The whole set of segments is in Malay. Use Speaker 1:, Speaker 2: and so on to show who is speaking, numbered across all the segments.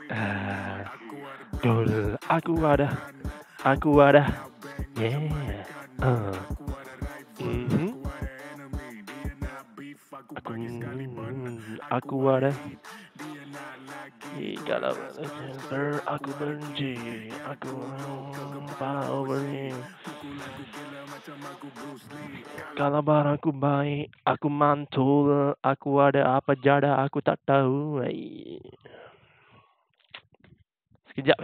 Speaker 1: Dul, aku ada, yeah. Aku ada. Kalau aku benci, aku mau beri. Kalau barangku baik, aku mantul, aku ada apa jada, aku tak tahu. Sekejap.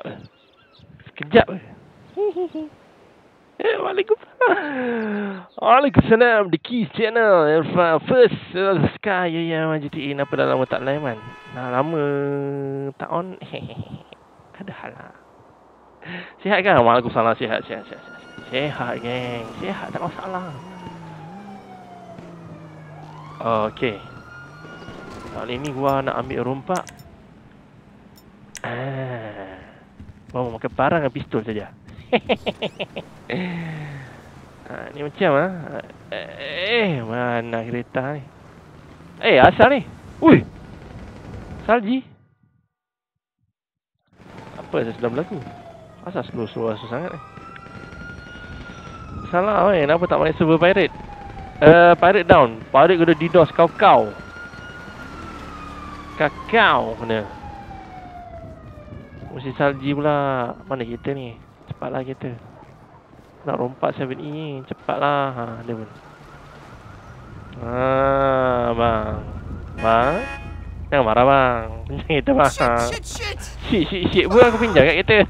Speaker 1: Waalaikumsalam. The Keys Channel. First Sky yang GTA. Apa dah lama tak live man? Lama tak on. Ada hal lah. Sihat kan? Waalaikumsalam. Sihat, geng. Sihat, tak masalah. Okay. Kali ni gua nak ambil rompak. Mau makan parang dengan pistol saja. Ni macam mana kereta ni? Asal ni? Ui! Salji? Apa yang sedang berlaku? Asal slow sangat ni? Salah kenapa tak main server pirate? Pirate down. Pirate kena DDoS kau. Kakao kena. Mesti salji pula. Mana kita ni? Cepatlah kita. Nak rompak 7E ni. Cepatlah. Dia pun. Bang. Jangan marah bang. Pinjam kita bang. Shit pun aku pinjam kat kita.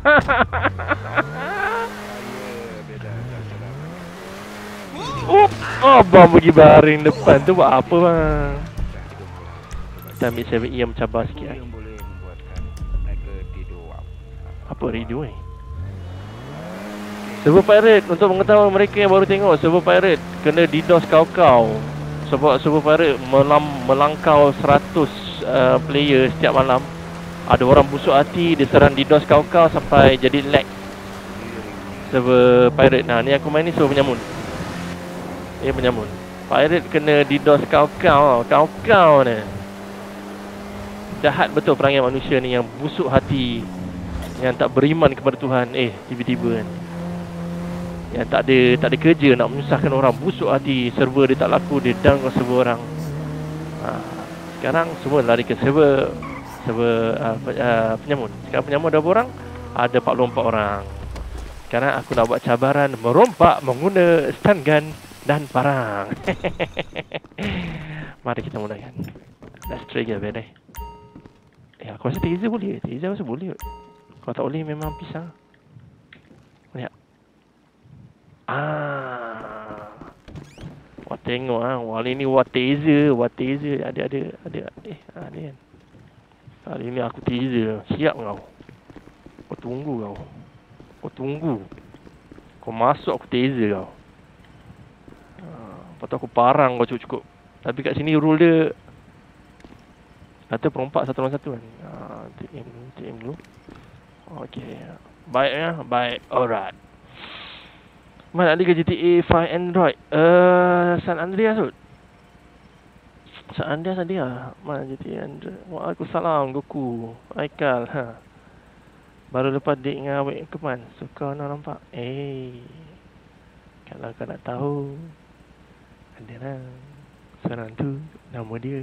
Speaker 1: Abang pergi baring depan tu buat apa bang? Kita ambil 7E yang mencabar sikit lah. Apa radio ni? Server pirate, untuk mengetahui mereka yang baru tengok, server pirate kena DDoS kau. Sebab server pirate melangkau 100 player setiap malam. Ada orang busuk hati, dia serang DDoS kau sampai jadi lag server pirate. Nah, ni aku main ni server penyamun. Penyamun. Pirate kena DDoS kau ni. Jahat betul perangai manusia ni yang busuk hati, yang tak beriman kepada Tuhan. Tiba-tiba kan, yang tak ada kerja, nak menyusahkan orang, busuk hati. Server dia tak laku, dia down ke server orang. Sekarang semua lari ke server penyamun. Sekarang penyamun ada berapa orang? Ada 44 orang. Sekarang aku nak buat cabaran merompak menggunakan stun gun dan parang. Mari kita mulakan. Let's trigger bedai. Aku rasa taser boleh. Taser rasa boleh. Kalau tak boleh memang pisang. Lihat. Wah tengok Wali ni taser. Ada. Ni kan. Kali ni aku taser. Siap kau. Kau tunggu. Kau masuk aku taser kau. Lepas tu aku parang kau cukup. Tapi kat sini rule dia kata perompak satu lawan satu kan. TM dulu. Okay. Baik. Alright. Mana ada ke GTA 5 Android? San Andreas tu. San Andreas ada. Mana GTA Android? Waalaikumsalam Goku. Aikal. Baru lepas date dengan awet keman. Suka nak nampak. Kalau kau nak tahu, ada lah seorang tu. Nama dia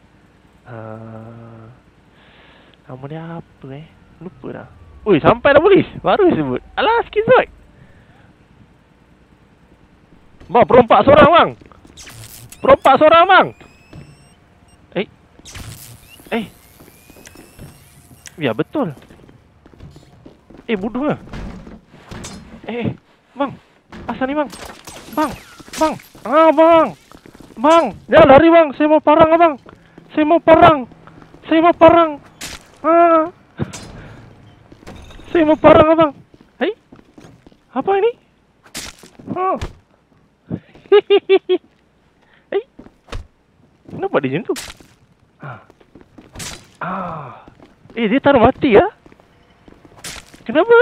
Speaker 1: apa lupa dah. Ui, sampai dah polis. Baru sebut. Alah, skizot. Bang, perompak seorang bang. Ya betul. Bodoh lah. Bang. Asal ni bang. Bang. Bang. Jangan lari bang. Saya mau parang abang. Saya mau parang. Saya mau parang abang. Apa ini? Kenapa dia macam tu? Dia taruh mati ya? Kenapa?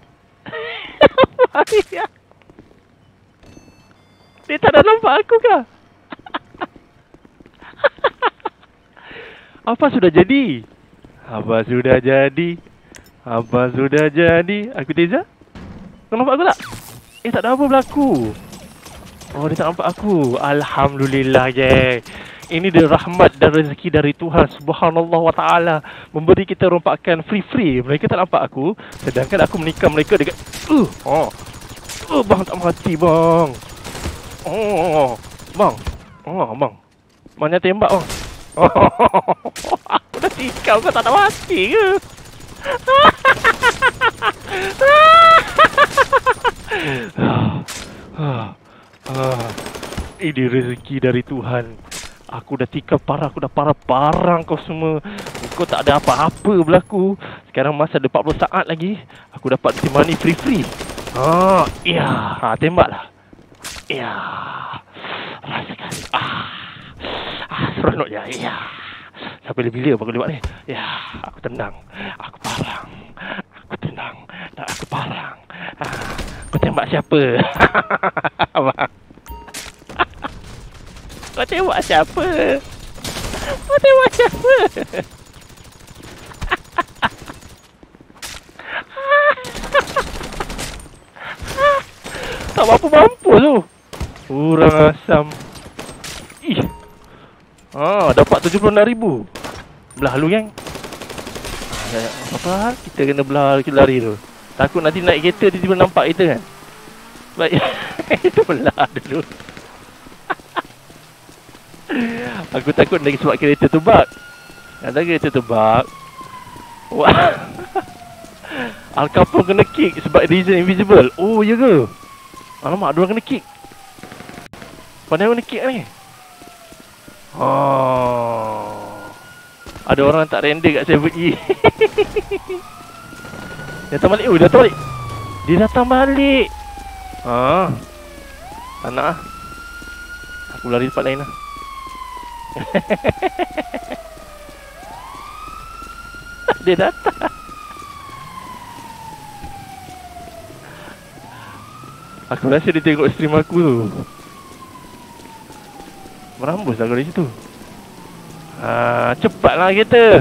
Speaker 1: Dia tak nak nampak aku kah? Apa sudah jadi? Abang sudah jadi. Abang sudah jadi. Aku Teza. Kau nampak aku tak? Tak ada apa berlaku. Oh, dia tak nampak aku. Alhamdulillah, geng. Ini dia rahmat dan rezeki dari Tuhan Subhanallah wa ta'ala, memberi kita rompakan free-free. Mereka tak nampak aku, sedangkan aku menikam mereka dekat bang tak mati bang. Bang. Bang. Mana tembak bang? Aku dah tikam, kau tak nak mati ke? Ini rezeki dari Tuhan. Aku dah tikam parah, aku dah parah kau semua. Kau tak ada apa-apa berlaku. Sekarang masa ada 40 saat lagi, aku dapat money free-free. Tembaklah. Ya. Rasakan. Seronok je. Ya. Sampai bila aku boleh buat ni? Ya, aku tenang. Aku parang. Aku tenang. Dan aku parang. Kau tembak siapa? Abang. Kau tembak siapa? Kau tembak siapa? Tak mampu tu. Kurang asam. Ih. Dapat 76,000. Belah lu, geng. Apa? Kita kena belah kita lari tu. Takut nanti naik kereta tiba-tiba nampak kita kan. Baik. Itu belah dulu. Aku takut lagi sebab kereta tu bug. Ada kereta tu bug. Wah. Al Capone kena kick sebab reason invisible. Oh, ya ke? Alamak, ada orang kena kick. Pandai kena kick ni. Ada orang tak render kat 7E. Datang balik. Datang balik. Dia datang balik. Tak nak lah. Aku lari tempat lain lah. Dia datang. Aku rasa dia tengok stream aku tu. Merambus aku dari situ. Cepatlah kereta.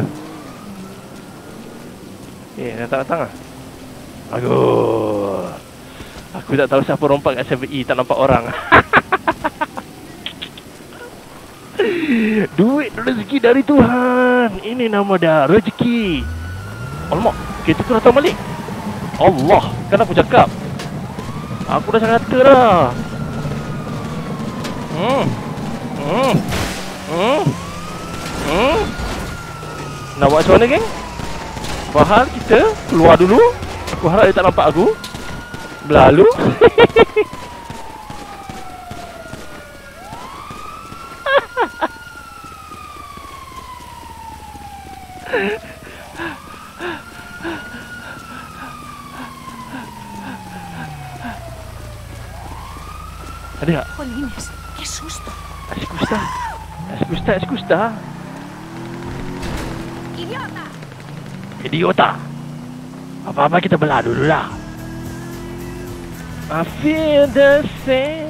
Speaker 1: Datang lah. Aduh. Aku tak tahu siapa rompak kat 7E. Tak nampak orang. Duit rezeki dari Tuhan. Ini nama dah rezeki. Alamak, kereta tu datang balik. Allah, kan aku cakap. Aku dah cakap kata dah. Nak buat macam mana, geng? Fahal kita keluar dulu. Aku harap dia tak nampak aku. Berlalu. Ada tak?
Speaker 2: Jolines, qué susto.
Speaker 1: Escusta. Idiota. Apa-apa kita belah dulu lah. I feel the same.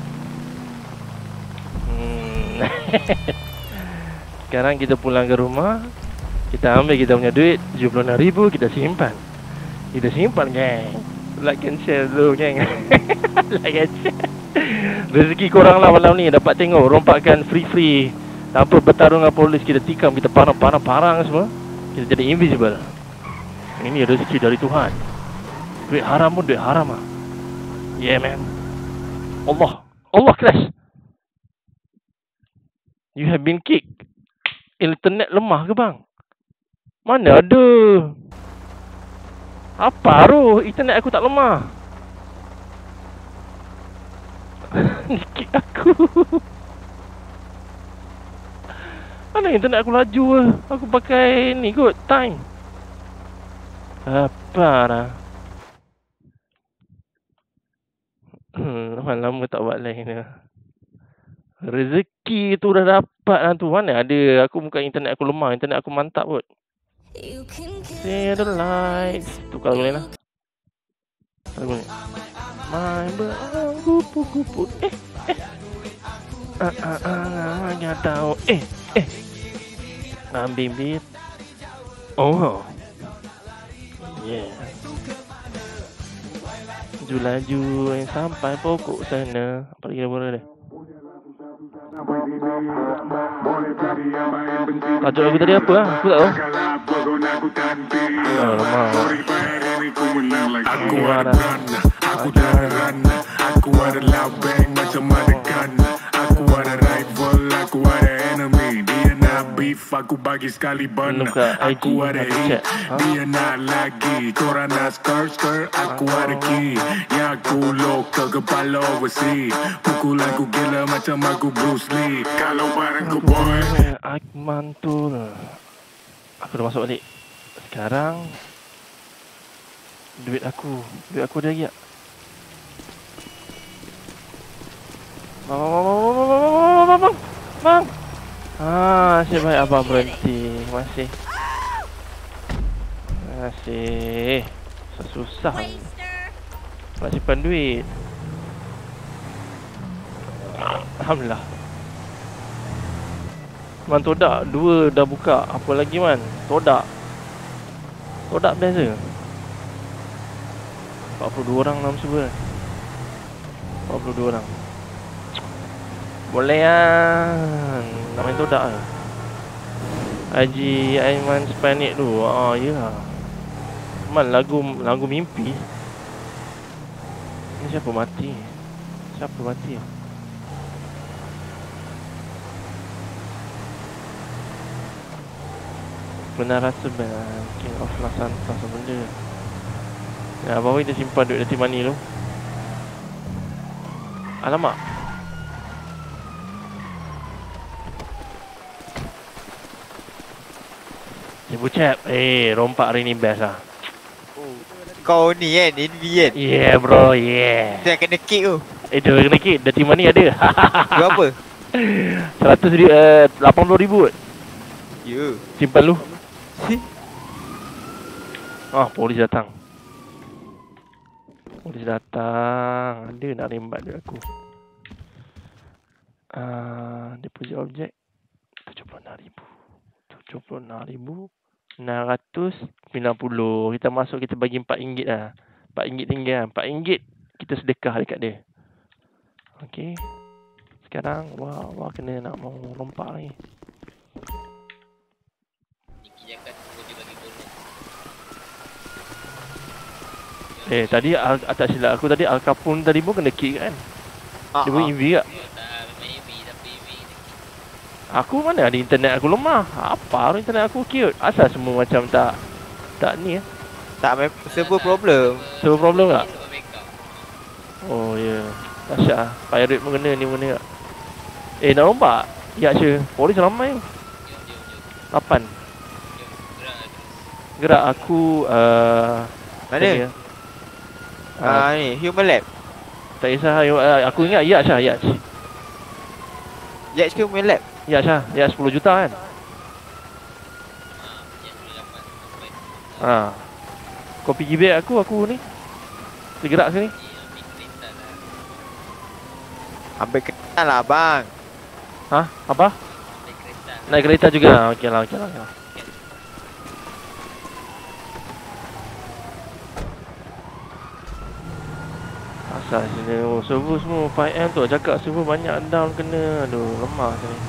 Speaker 1: Sekarang kita pulang ke rumah. Kita ambil kita punya duit 76,000. Kita simpan, geng. Like and share dulu, geng. Like and share. Rezeki korang lah malam ni. Dapat tengok rompakan free tanpa bertarung dengan polis. Kita tikam, kita parang semua. Kita jadi invisible. Ini rezeki dari Tuhan. Duit haram pun duit haram lah. Yeah, man. Allah crash. You have been kicked. Internet lemah ke bang? Mana ada. Apa tu? Internet aku tak lemah. Kick aku. Mana internet aku laju ke? Aku pakai ni kot, time. Apa dah? Lama tak buat lain dah. Rezeki tu dah dapat lah tu. Mana ada aku bukan internet aku lemah. Internet aku mantap kot. See the lights. Tu kalau boleh lah. Kalau boleh. My kupu-kupu. Nggak tahu. Bibit. Oh. Yeah. Laju yang sampai pokok sana. Apa lagi boleh dia? Tajuk lagu tadi apa lah? Aku tak tahu. Oh, lemah.
Speaker 2: Aku ada rana, aku ada rana, aku ada labeng macam ada gunner. Aku ada rival, aku ada enemy. Dia nak beef, aku bagi sekali burner. Aku ada hit, dia nak lagi. Korang nak skirt, aku ada key. Yang aku local, kepala overseas. Pukul aku gila macam aku Bruce Lee. Kalau barang ku boy
Speaker 1: Aku mantul. Aku dah masuk balik. Sekarang duit aku ada lagi tak? Bang. Nasib baik abang berhenti. Masih. Susah nak simpan duit. Alhamdulillah. Man, todak 2 dah buka. Apa lagi man? Todak biasa. 42 orang dalam server. 42 orang. Boleh lah. Nak main todak ke? Haji Aiman Spanik tu. Ya. Man, lagu mimpi. Ni siapa mati? Benar rasa King of Las Santas benda. Ya, baru kita simpan duit dari money tu. Alamak. Ibu Cep, rompak hari ni best lah.
Speaker 3: Kau ni kan, Envy kan?
Speaker 1: Yeah bro, yeah.
Speaker 3: Dia kena kick tu.
Speaker 1: Dia kena kick, dirty money ada.
Speaker 3: Berapa?
Speaker 1: 80,000 kot.
Speaker 3: Ya.
Speaker 1: Simpan lu. Polis datang. Ada nak rembat duit aku. Deposit objek 76,690. Kita masuk, kita bagi RM4 lah. RM4 tinggal. RM4 kita sedekah dekat dia. Okey. Sekarang wah kena nak mau rompak lagi. Tadi tak silap aku tadi Al Capone tadi pun kena kick kan. Dia pun EV tak? Aku mana ada internet aku lemah. Apa internet aku cute. Asal semua macam tak ni
Speaker 3: Tak, server problem.
Speaker 1: Server problem tak? Oh ya. Dahsyat lah. Pirate pun kena ni tak? Nak rompak? Ya je. Polis ramai. 8. Gerak aku
Speaker 3: Mana? Ni Human Lab.
Speaker 1: Tak kisah. Aku ingat Yacht lah.
Speaker 3: Yacht ke Human Lab?
Speaker 1: Yacht lah. Yacht 10 juta kan? Kau pergi beg aku ni. Kita gerak sini.
Speaker 3: Ambil kereta lah bang.
Speaker 1: Apa? Naik kereta juga. Okey lah. Asal sini server semua 5M tu cakap server banyak down kena. Aduh, lemah sini.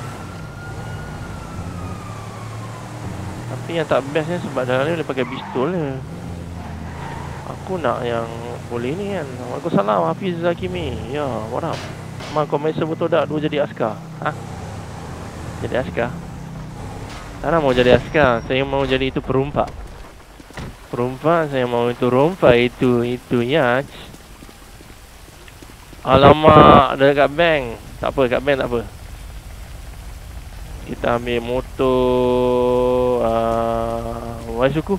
Speaker 1: Tapi yang tak bestnya sebab dalam ni boleh pakai pistol je. Aku nak yang boleh ni kan. Waalaikumsalam Hafiz Zakimi. Ya, what up? Kau main server tu dah 2 jadi askar. Jadi askar? Tak nak mau jadi askar. Saya mau jadi itu perompak. Saya mau itu rompak. Itu ya. Alamak, ada dekat bank. Tak apa, kat bank tak apa. Kita ambil motor Wai suku.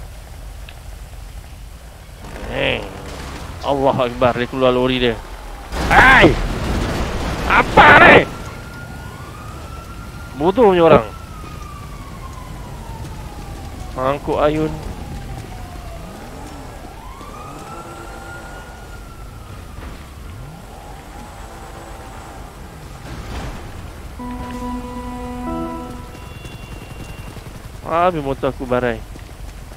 Speaker 1: Allah Akbar, dia keluar lori dia. Hai! Apa ni? Bodoh punya orang. Angkut ayun. Habis motor aku barai.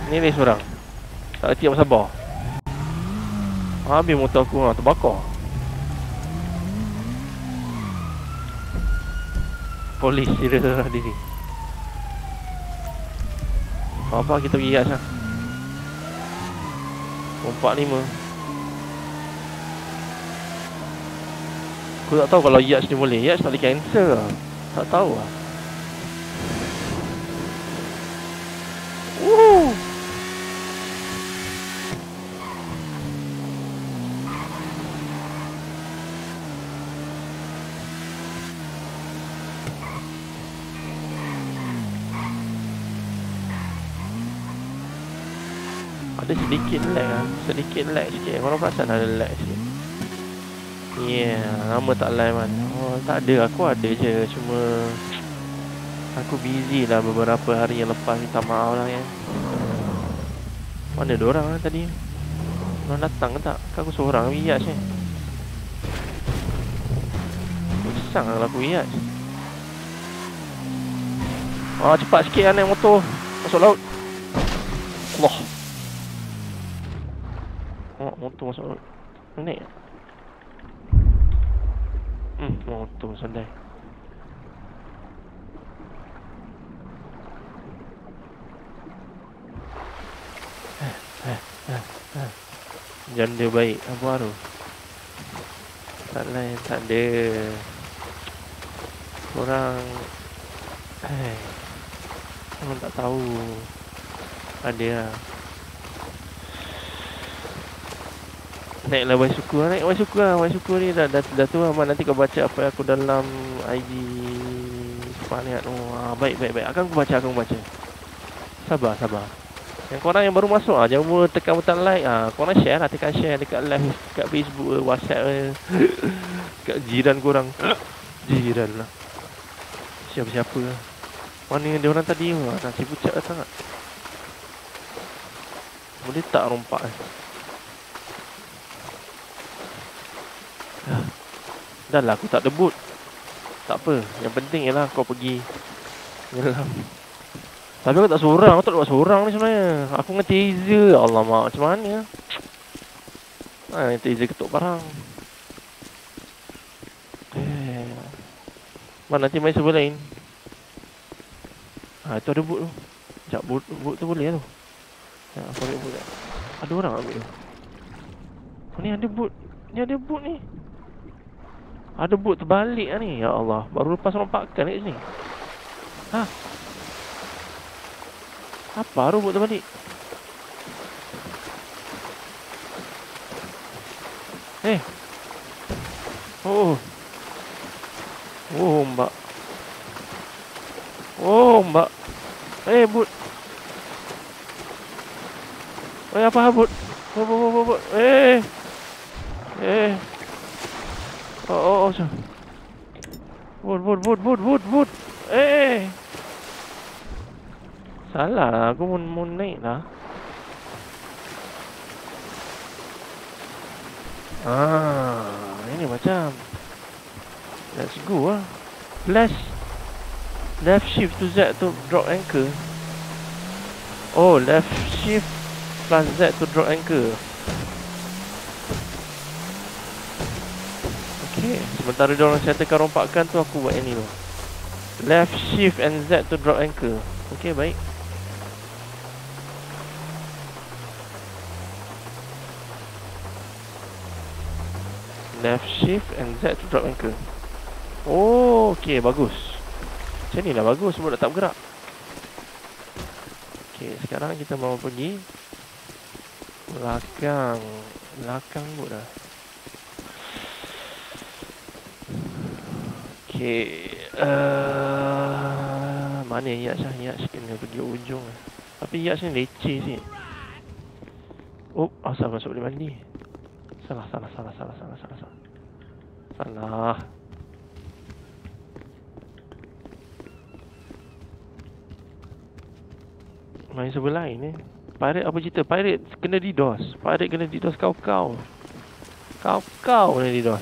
Speaker 1: Ni race orang. Tak reti nak sabar. Habis motor aku terbakar. Polis dia ni. Apa kita pergi Yash lah. 45. Aku tak tahu kalau Yash ni boleh. Yash tak boleh cancel lah. Tak tahu lah. Ada sedikit lag lah. Sedikit lag sikit. Korang perasan ada lag sikit. Lama tak live kan. Oh tak ada. Aku ada je. Cuma aku busy lah beberapa hari yang lepas. Minta maaf lah kan. Mana diorang lah tadi? Diorang datang ke tak? Kan aku seorang Yash ni. Pusang lah aku Yash. Cepat sikit lah naik motor. Masuk laut. Allah. Motor masuk laut. Naik. Motor sandai. Janda baik. Apa tu? Tak lain. Tak ada. Korang korang tak tahu. Ada lah. Naiklah Waisuku lah. Naik Waisuku lah. Waisuku ni dah tu lah. Nanti kau baca apa yang aku dalam IG Sepaniat tu. Baik. Akan aku baca. Sabar. Yang korang yang baru masuk jangan lupa tekan butang like. Korang share lah. Tekan share dekat live. Kat Facebook, WhatsApp kat jiran korang. Jiran lah. Siapa-siapa lah. Mana dia orang tadi? Nasi pucat datang tak? Boleh tak rompak Dah lah aku tak debut. Tak apa. Yang penting ialah kau pergi nyelam. Tapi aku tak seorang. Aku tak buat seorang ni sebenarnya. Aku dengan Taser. Alamak, macam mana? Taser ketuk barang. Mana nanti main server lain. Itu ada boot tu. Sekejap, boot tu boleh tu. Aku ambil boot. Ada orang ambil tu. Ni ada boot. Ni ada boot ni. Ada boot terbalik lah ni. Ya Allah. Baru lepas rompakan kat sini. Apa tu boot terbalik? Mbak. Mbak. Boot. Apa boot? Boot. Boot. Salah lah. Aku mau naik lah. Ini macam. Let's go lah. Left shift to Z to drop anchor. Left shift plus Z to drop anchor. Okay. Sementara diorang settlekan rompakan tu, aku buat yang ni tu. Left shift and Z to drop anchor. Okay, baik. Left shift and Z to drop anchor. Okay, bagus. Macam ni lah bagus sebab dah tak bergerak. Okay, sekarang kita mau pergi Belakang pun dah. Okay, mana Yash lah? Yash kena pergi ujung lah. Tapi Yash ni leceh sih. Asal masuk boleh mandi. Salah. Main sebelah lain ni. Pirate apa cerita? Pirate kena DDoS. Pirate kena DDoS kau. Kau kena DDoS.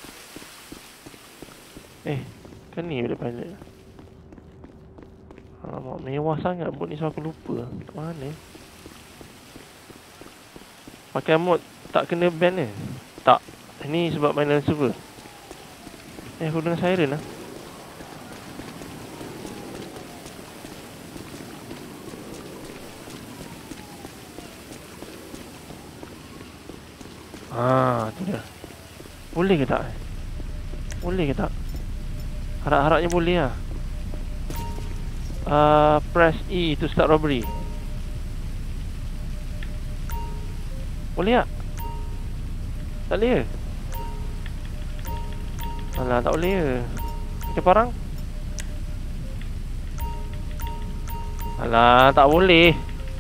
Speaker 1: Kan ni bila pirate. Alamak, mewah sangat bot ni, so aku lupa. Mana? Pakai mod tak kena ban ni? Tak. Ini sebab main dalam server. Aku dengar siren lah. Tu dia. Boleh ke tak? Boleh ke tak? Harap-harapnya boleh lah. Press E to start robbery. Boleh tak? Tak boleh ke? Alah, tak boleh ke? Kita parang? Alah, tak boleh.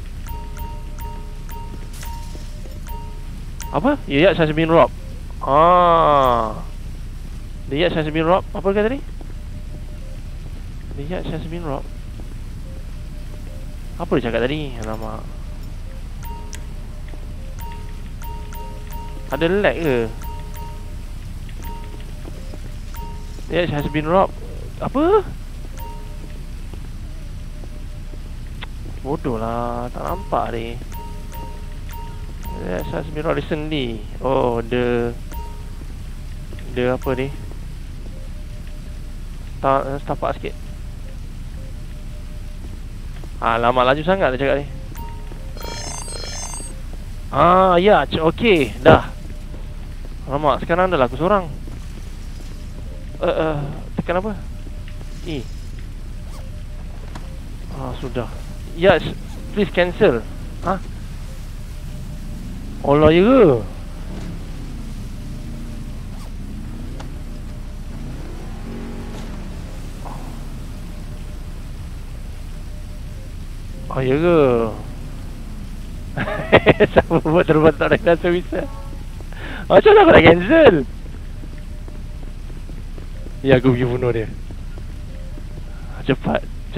Speaker 1: Apa? The yacht has been robbed. The yacht has been robbed. Apa kata tadi? The yacht has been robbed. Apa dia cakap tadi? Alamak. Ada lag ke? The yacht has been robbed. Apa? Bodoh lah. Tak nampak ni. The yacht has been robbed recently. Oh, the apa ni? Setapak sikit. Lama laju sangat dia cakap ni. Ya, okey, dah. Alamak, sekarang dah lah aku seorang. Tekan apa? E. Sudah. Yes, please cancel. Allah ya ke? Ya ke? Siapa buat terbuat tak ada service? Macam mana aku nak cancel? Ya, aku pergi bunuh dia. Cepat.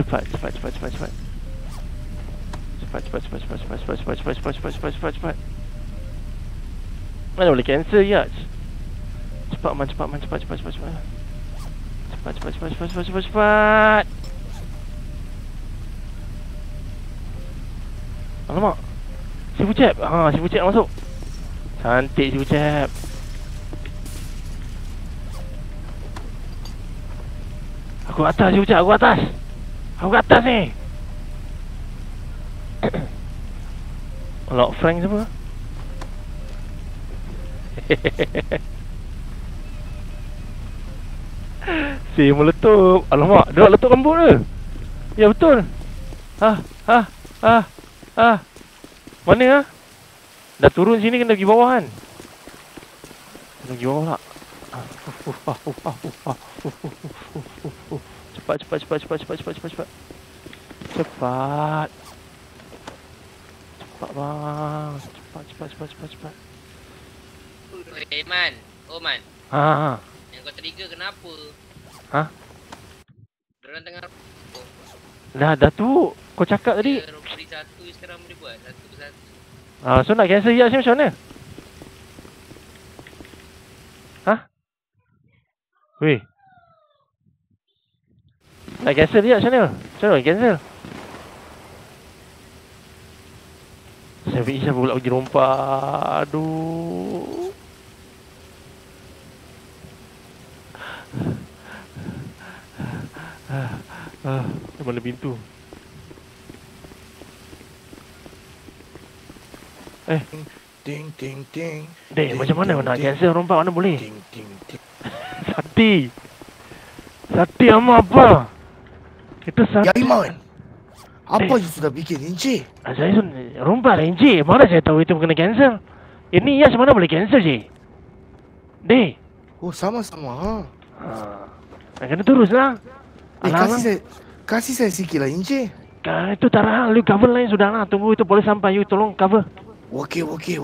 Speaker 1: Cepat. Mana boleh cancel ya? Cepat. Alamak. Si Bucep. Si Bucep masuk. Cantik si Bucep. Aku atas si Bucep, aku atas ni. Lock Frank siapa? Si meletup. Alamak, dia nak letup rambut ke? Ya betul. Mana dah turun sini kena pergi bawah kan? Kena pergi bawah tak? Cepat. Cepat bang. Cepat.
Speaker 4: Man. Yang kau trigger kenapa? Diorang tengah
Speaker 1: Dah tu. Kau cakap tadi.
Speaker 4: Robbery satu sekarang boleh buat. Satu persatu.
Speaker 1: So nak cancel yacht ni macam mana? Weh. Nak cancel yacht macam mana? Macam mana cancel? Saya pula pergi rompak. Aduh. Mana pintu?
Speaker 5: Ting.
Speaker 1: Dek, macam mana nak cancel rompak mana boleh?
Speaker 5: Ting.
Speaker 1: Sati ama apa? Itu Sati.
Speaker 5: Ya Iman. Apa you sudah bikin Encik?
Speaker 1: Saya rompak lah Encik. Mana saya tahu itu kena cancel? Ini ya mana boleh cancel je? Dek.
Speaker 5: Oh sama-sama.
Speaker 1: Kena terus lah.
Speaker 5: Kasih saya sikit lah Encik.
Speaker 1: Itu tak hal. You cover lain sudah lah. Tunggu itu boleh sampai. You tolong cover.
Speaker 5: Okey.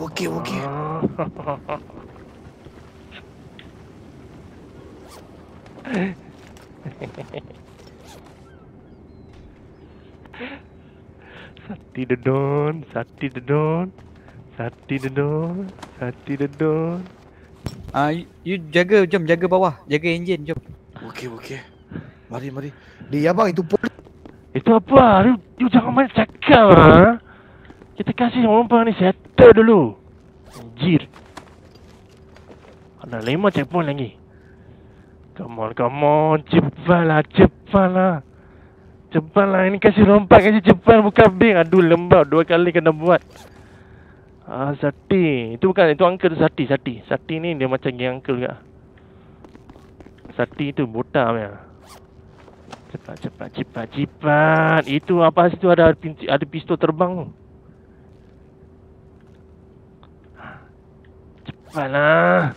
Speaker 1: Sati dedon.
Speaker 6: You jaga bawah. Jaga enjin, jom.
Speaker 5: Okey. Mari. Dia abang itu polis.
Speaker 1: Itu apa? You jangan main cakap lah. Kita kasih orang ni settle dulu. Anjir. Ada 5 checkpoint lagi. Come on. Cepatlah. Cepatlah, ini kasih rompak, kasih cepat, bukan bing. Aduh, lembab, 2 kali kena buat. Sati. Itu bukan, itu uncle tu Sati. Sati ni dia macam geng uncle juga. Sati tu botak punya. Cepat. Itu apa situ ada pistol terbang tu. Cepatlah.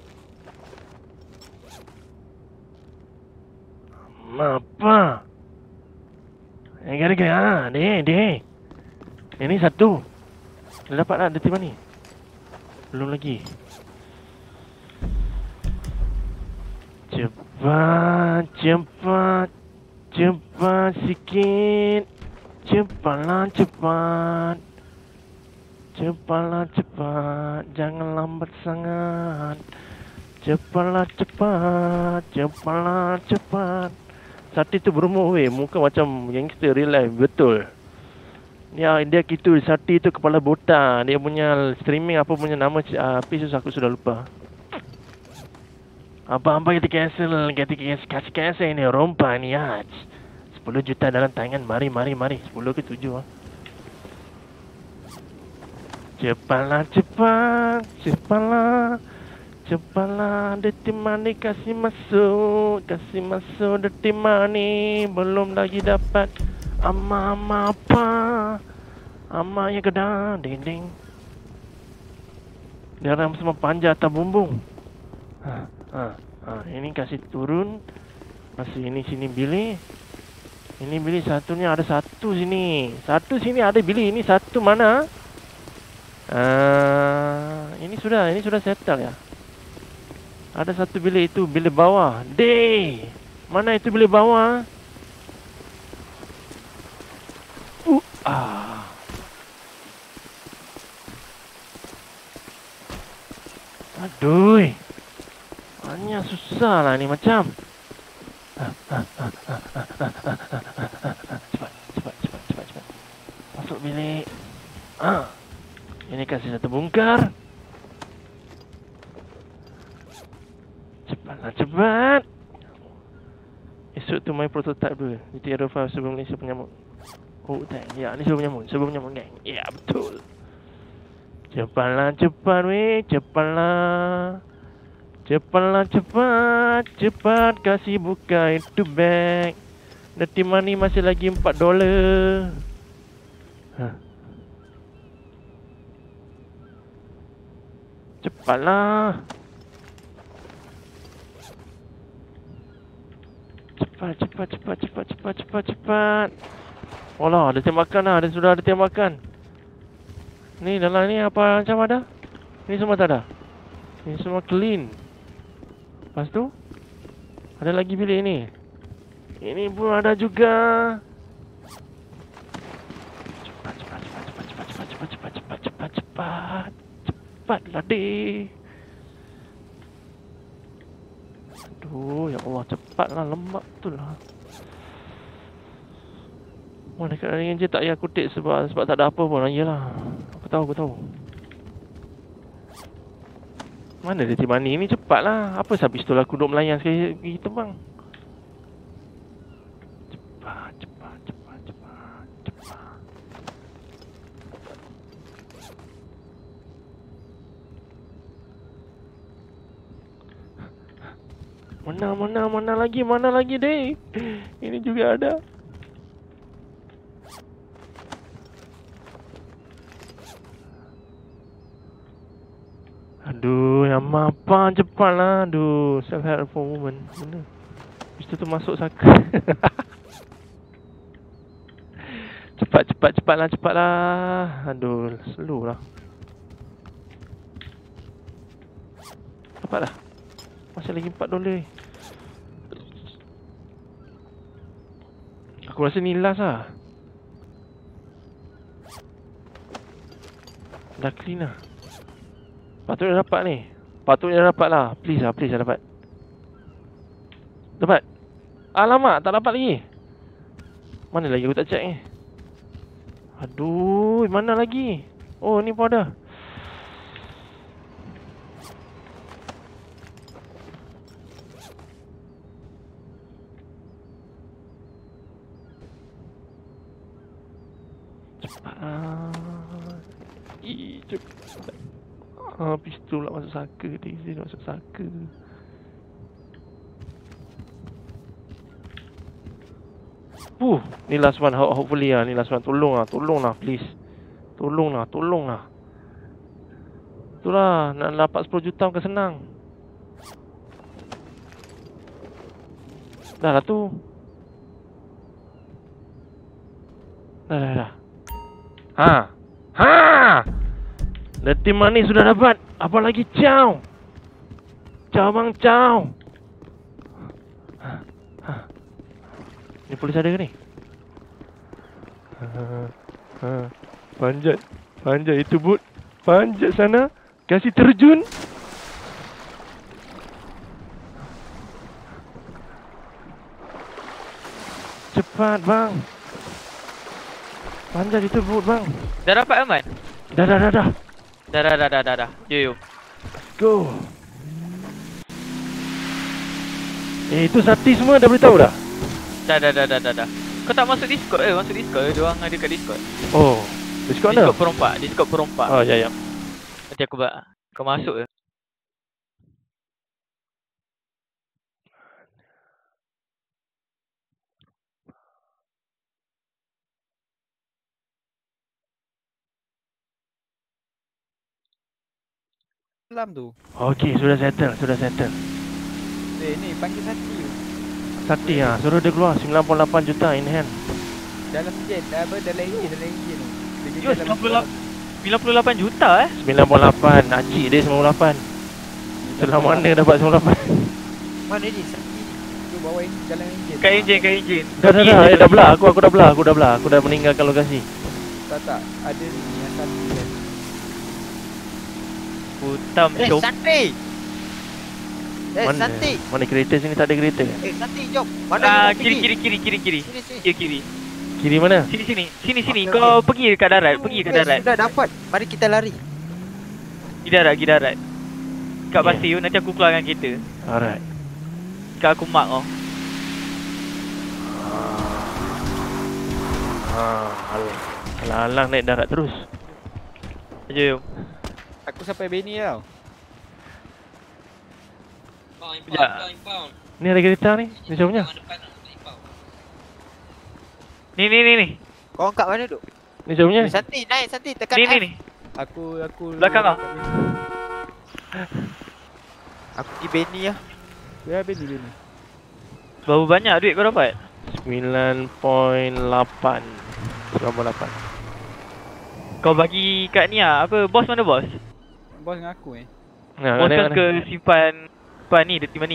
Speaker 1: Apa? Gara-gara deh. Ini satu. Dah dapat lah detik mana ni? Belum lagi. Cepat sikit. Cepatlah. Jangan lambat sangat. Cepatlah. Sati tu berumur weh, muka macam gangster real life, betul. Ya, dia gitu, Sati tu kepala botak. Dia punya streaming apa punya nama aku sudah lupa. Apa kita kasih cancel ini rompa ni ya. 10 juta dalam tangan, mari 10 ke 7 ah. Cepatlah, detik mani kasih masuk detik mani, belum lagi dapat ama apa? Ama yang gedang, ding. Dia orang semua panjat atas bumbung. Ini kasih turun. Masih ini sini bilik. Ini bilik satunya ada satu sini. Satu sini ada bilik, ini satu mana? Ini sudah settle ya. Ada satu bilik itu, bilik bawah. Mana itu bilik bawah? Aduh. Hanya susah lah ni macam. Cepat. Masuk bilik. Ini kasih satu bongkar. Cepat. Esok tu main prototype dulu. GTA 5 sebelum ni sebelum nyamuk. Tak. Ya, ni sebelum nyamuk gang. Ya, betul. Cepatlah. Cepat kasih buka itu bag. Detik money masih lagi $4. Cepatlah. Cepat. Olah, ada tembakan lah. Sudah ada tembakan. Ni dalam ni apa macam ada? Ni semua tak ada. Ni semua clean. Lepas tu ada lagi bilik ni. Ini pun ada juga. Cepatlah deh. Aduh, ya Allah, cepatlah, lembab betul lah. Mana dekat dengan je tak payah kutip sebab tak ada apa pun. Iyalah. Aku tahu. Mana detik mani ni, cepatlah. Apa sebab pistol aku duduk melayan sekali pergi terbang. Cepat. Mana lagi deh. Ini juga ada. Aduh, yang apa cepatlah. Aduh, self-help for woman. Mana? Pistol tu masuk saka. Cepatlah. Aduh, slow lah. Dapatlah. Masih lagi $4. Aku rasa ni last lah. Dah clean lah. Patutnya dapat ni. Patutnya dapat lah. Please lah dapat. Dapat. Alamak, tak dapat lagi. Mana lagi aku tak check ni? Aduh, mana lagi? Oh, ni pun ada. Cepat. Cepat. Pistol pula masuk saka. Diesel masuk saka. Ni last one. Hopefully lah. Ni last one. Tolong lah please. Tolong lah. Itulah, nak dapat 10 juta bukan senang. Dah lah tu. Dah. Letih manis sudah dapat. Apa lagi? Ciao bang, ciao. Ni polis ada ke ni? Panjat itu bot. Panjat sana. Kasih terjun. Cepat bang. Panjat itu bot bang.
Speaker 3: Dah dapat Aman?
Speaker 1: Dah.
Speaker 3: Dah. Yo.
Speaker 1: Let's go. Itu Sati semua dah beritahu dah?
Speaker 3: Dah. Kau tak masuk Discord ke? Masuk Discord ke? Diorang ada kat Discord.
Speaker 1: Oh, Discord dah?
Speaker 3: Discord perompak.
Speaker 1: Oh, ya.
Speaker 3: Nanti aku buat. Kau masuk ke?
Speaker 6: Malam tu.
Speaker 1: Okey, sudah settle.
Speaker 6: Ni panggil
Speaker 1: Sati suruh dia keluar 98 juta in hand.
Speaker 6: dalam jet dalam enjin tu.
Speaker 3: Yo, 98 juta
Speaker 1: 98, acik dia 98. Setelah mana dapat 98?
Speaker 6: Mana ni? Tu bawa enjin dalam enjin.
Speaker 3: Kat enjin.
Speaker 1: Dah belah. Aku dah belah. Aku dah meninggalkan lokasi.
Speaker 6: Tak. Ada ni yang satu kan.
Speaker 3: Putam shop.
Speaker 6: Santi.
Speaker 1: Mana?
Speaker 6: Santi.
Speaker 1: Mana kereta sini tak ada kereta?
Speaker 6: Santi, jom. Mana
Speaker 3: Kiri.
Speaker 6: Sini.
Speaker 3: Kiri.
Speaker 1: Kiri mana?
Speaker 3: Sini. Kau pergi dekat darat.
Speaker 6: Sudah dapat. Mari kita lari.
Speaker 3: Pergi darat. Kat pasir nanti aku keluarkan kereta.
Speaker 1: Alright.
Speaker 3: Kat aku mark kau.
Speaker 1: Alang-alang naik darat terus.
Speaker 3: Jom.
Speaker 6: Aku sampai Benny tau.
Speaker 4: Impound.
Speaker 1: Ni ada kereta ni. Ni siapa punya?
Speaker 3: Ni.
Speaker 6: Kau angkat mana duk?
Speaker 1: Ni siapa punya?
Speaker 6: Santi, naik Santi, tekan F.
Speaker 3: Ni.
Speaker 6: Aku
Speaker 3: Belakang kau.
Speaker 6: Aku pergi Benny lah. Ya, Benny.
Speaker 3: Berapa banyak duit kau dapat?
Speaker 1: 9.8.
Speaker 3: Kau bagi kat ni apa? Bos mana bos?
Speaker 6: Bos dengan aku
Speaker 3: Bos ke simpan ni, di mana ni?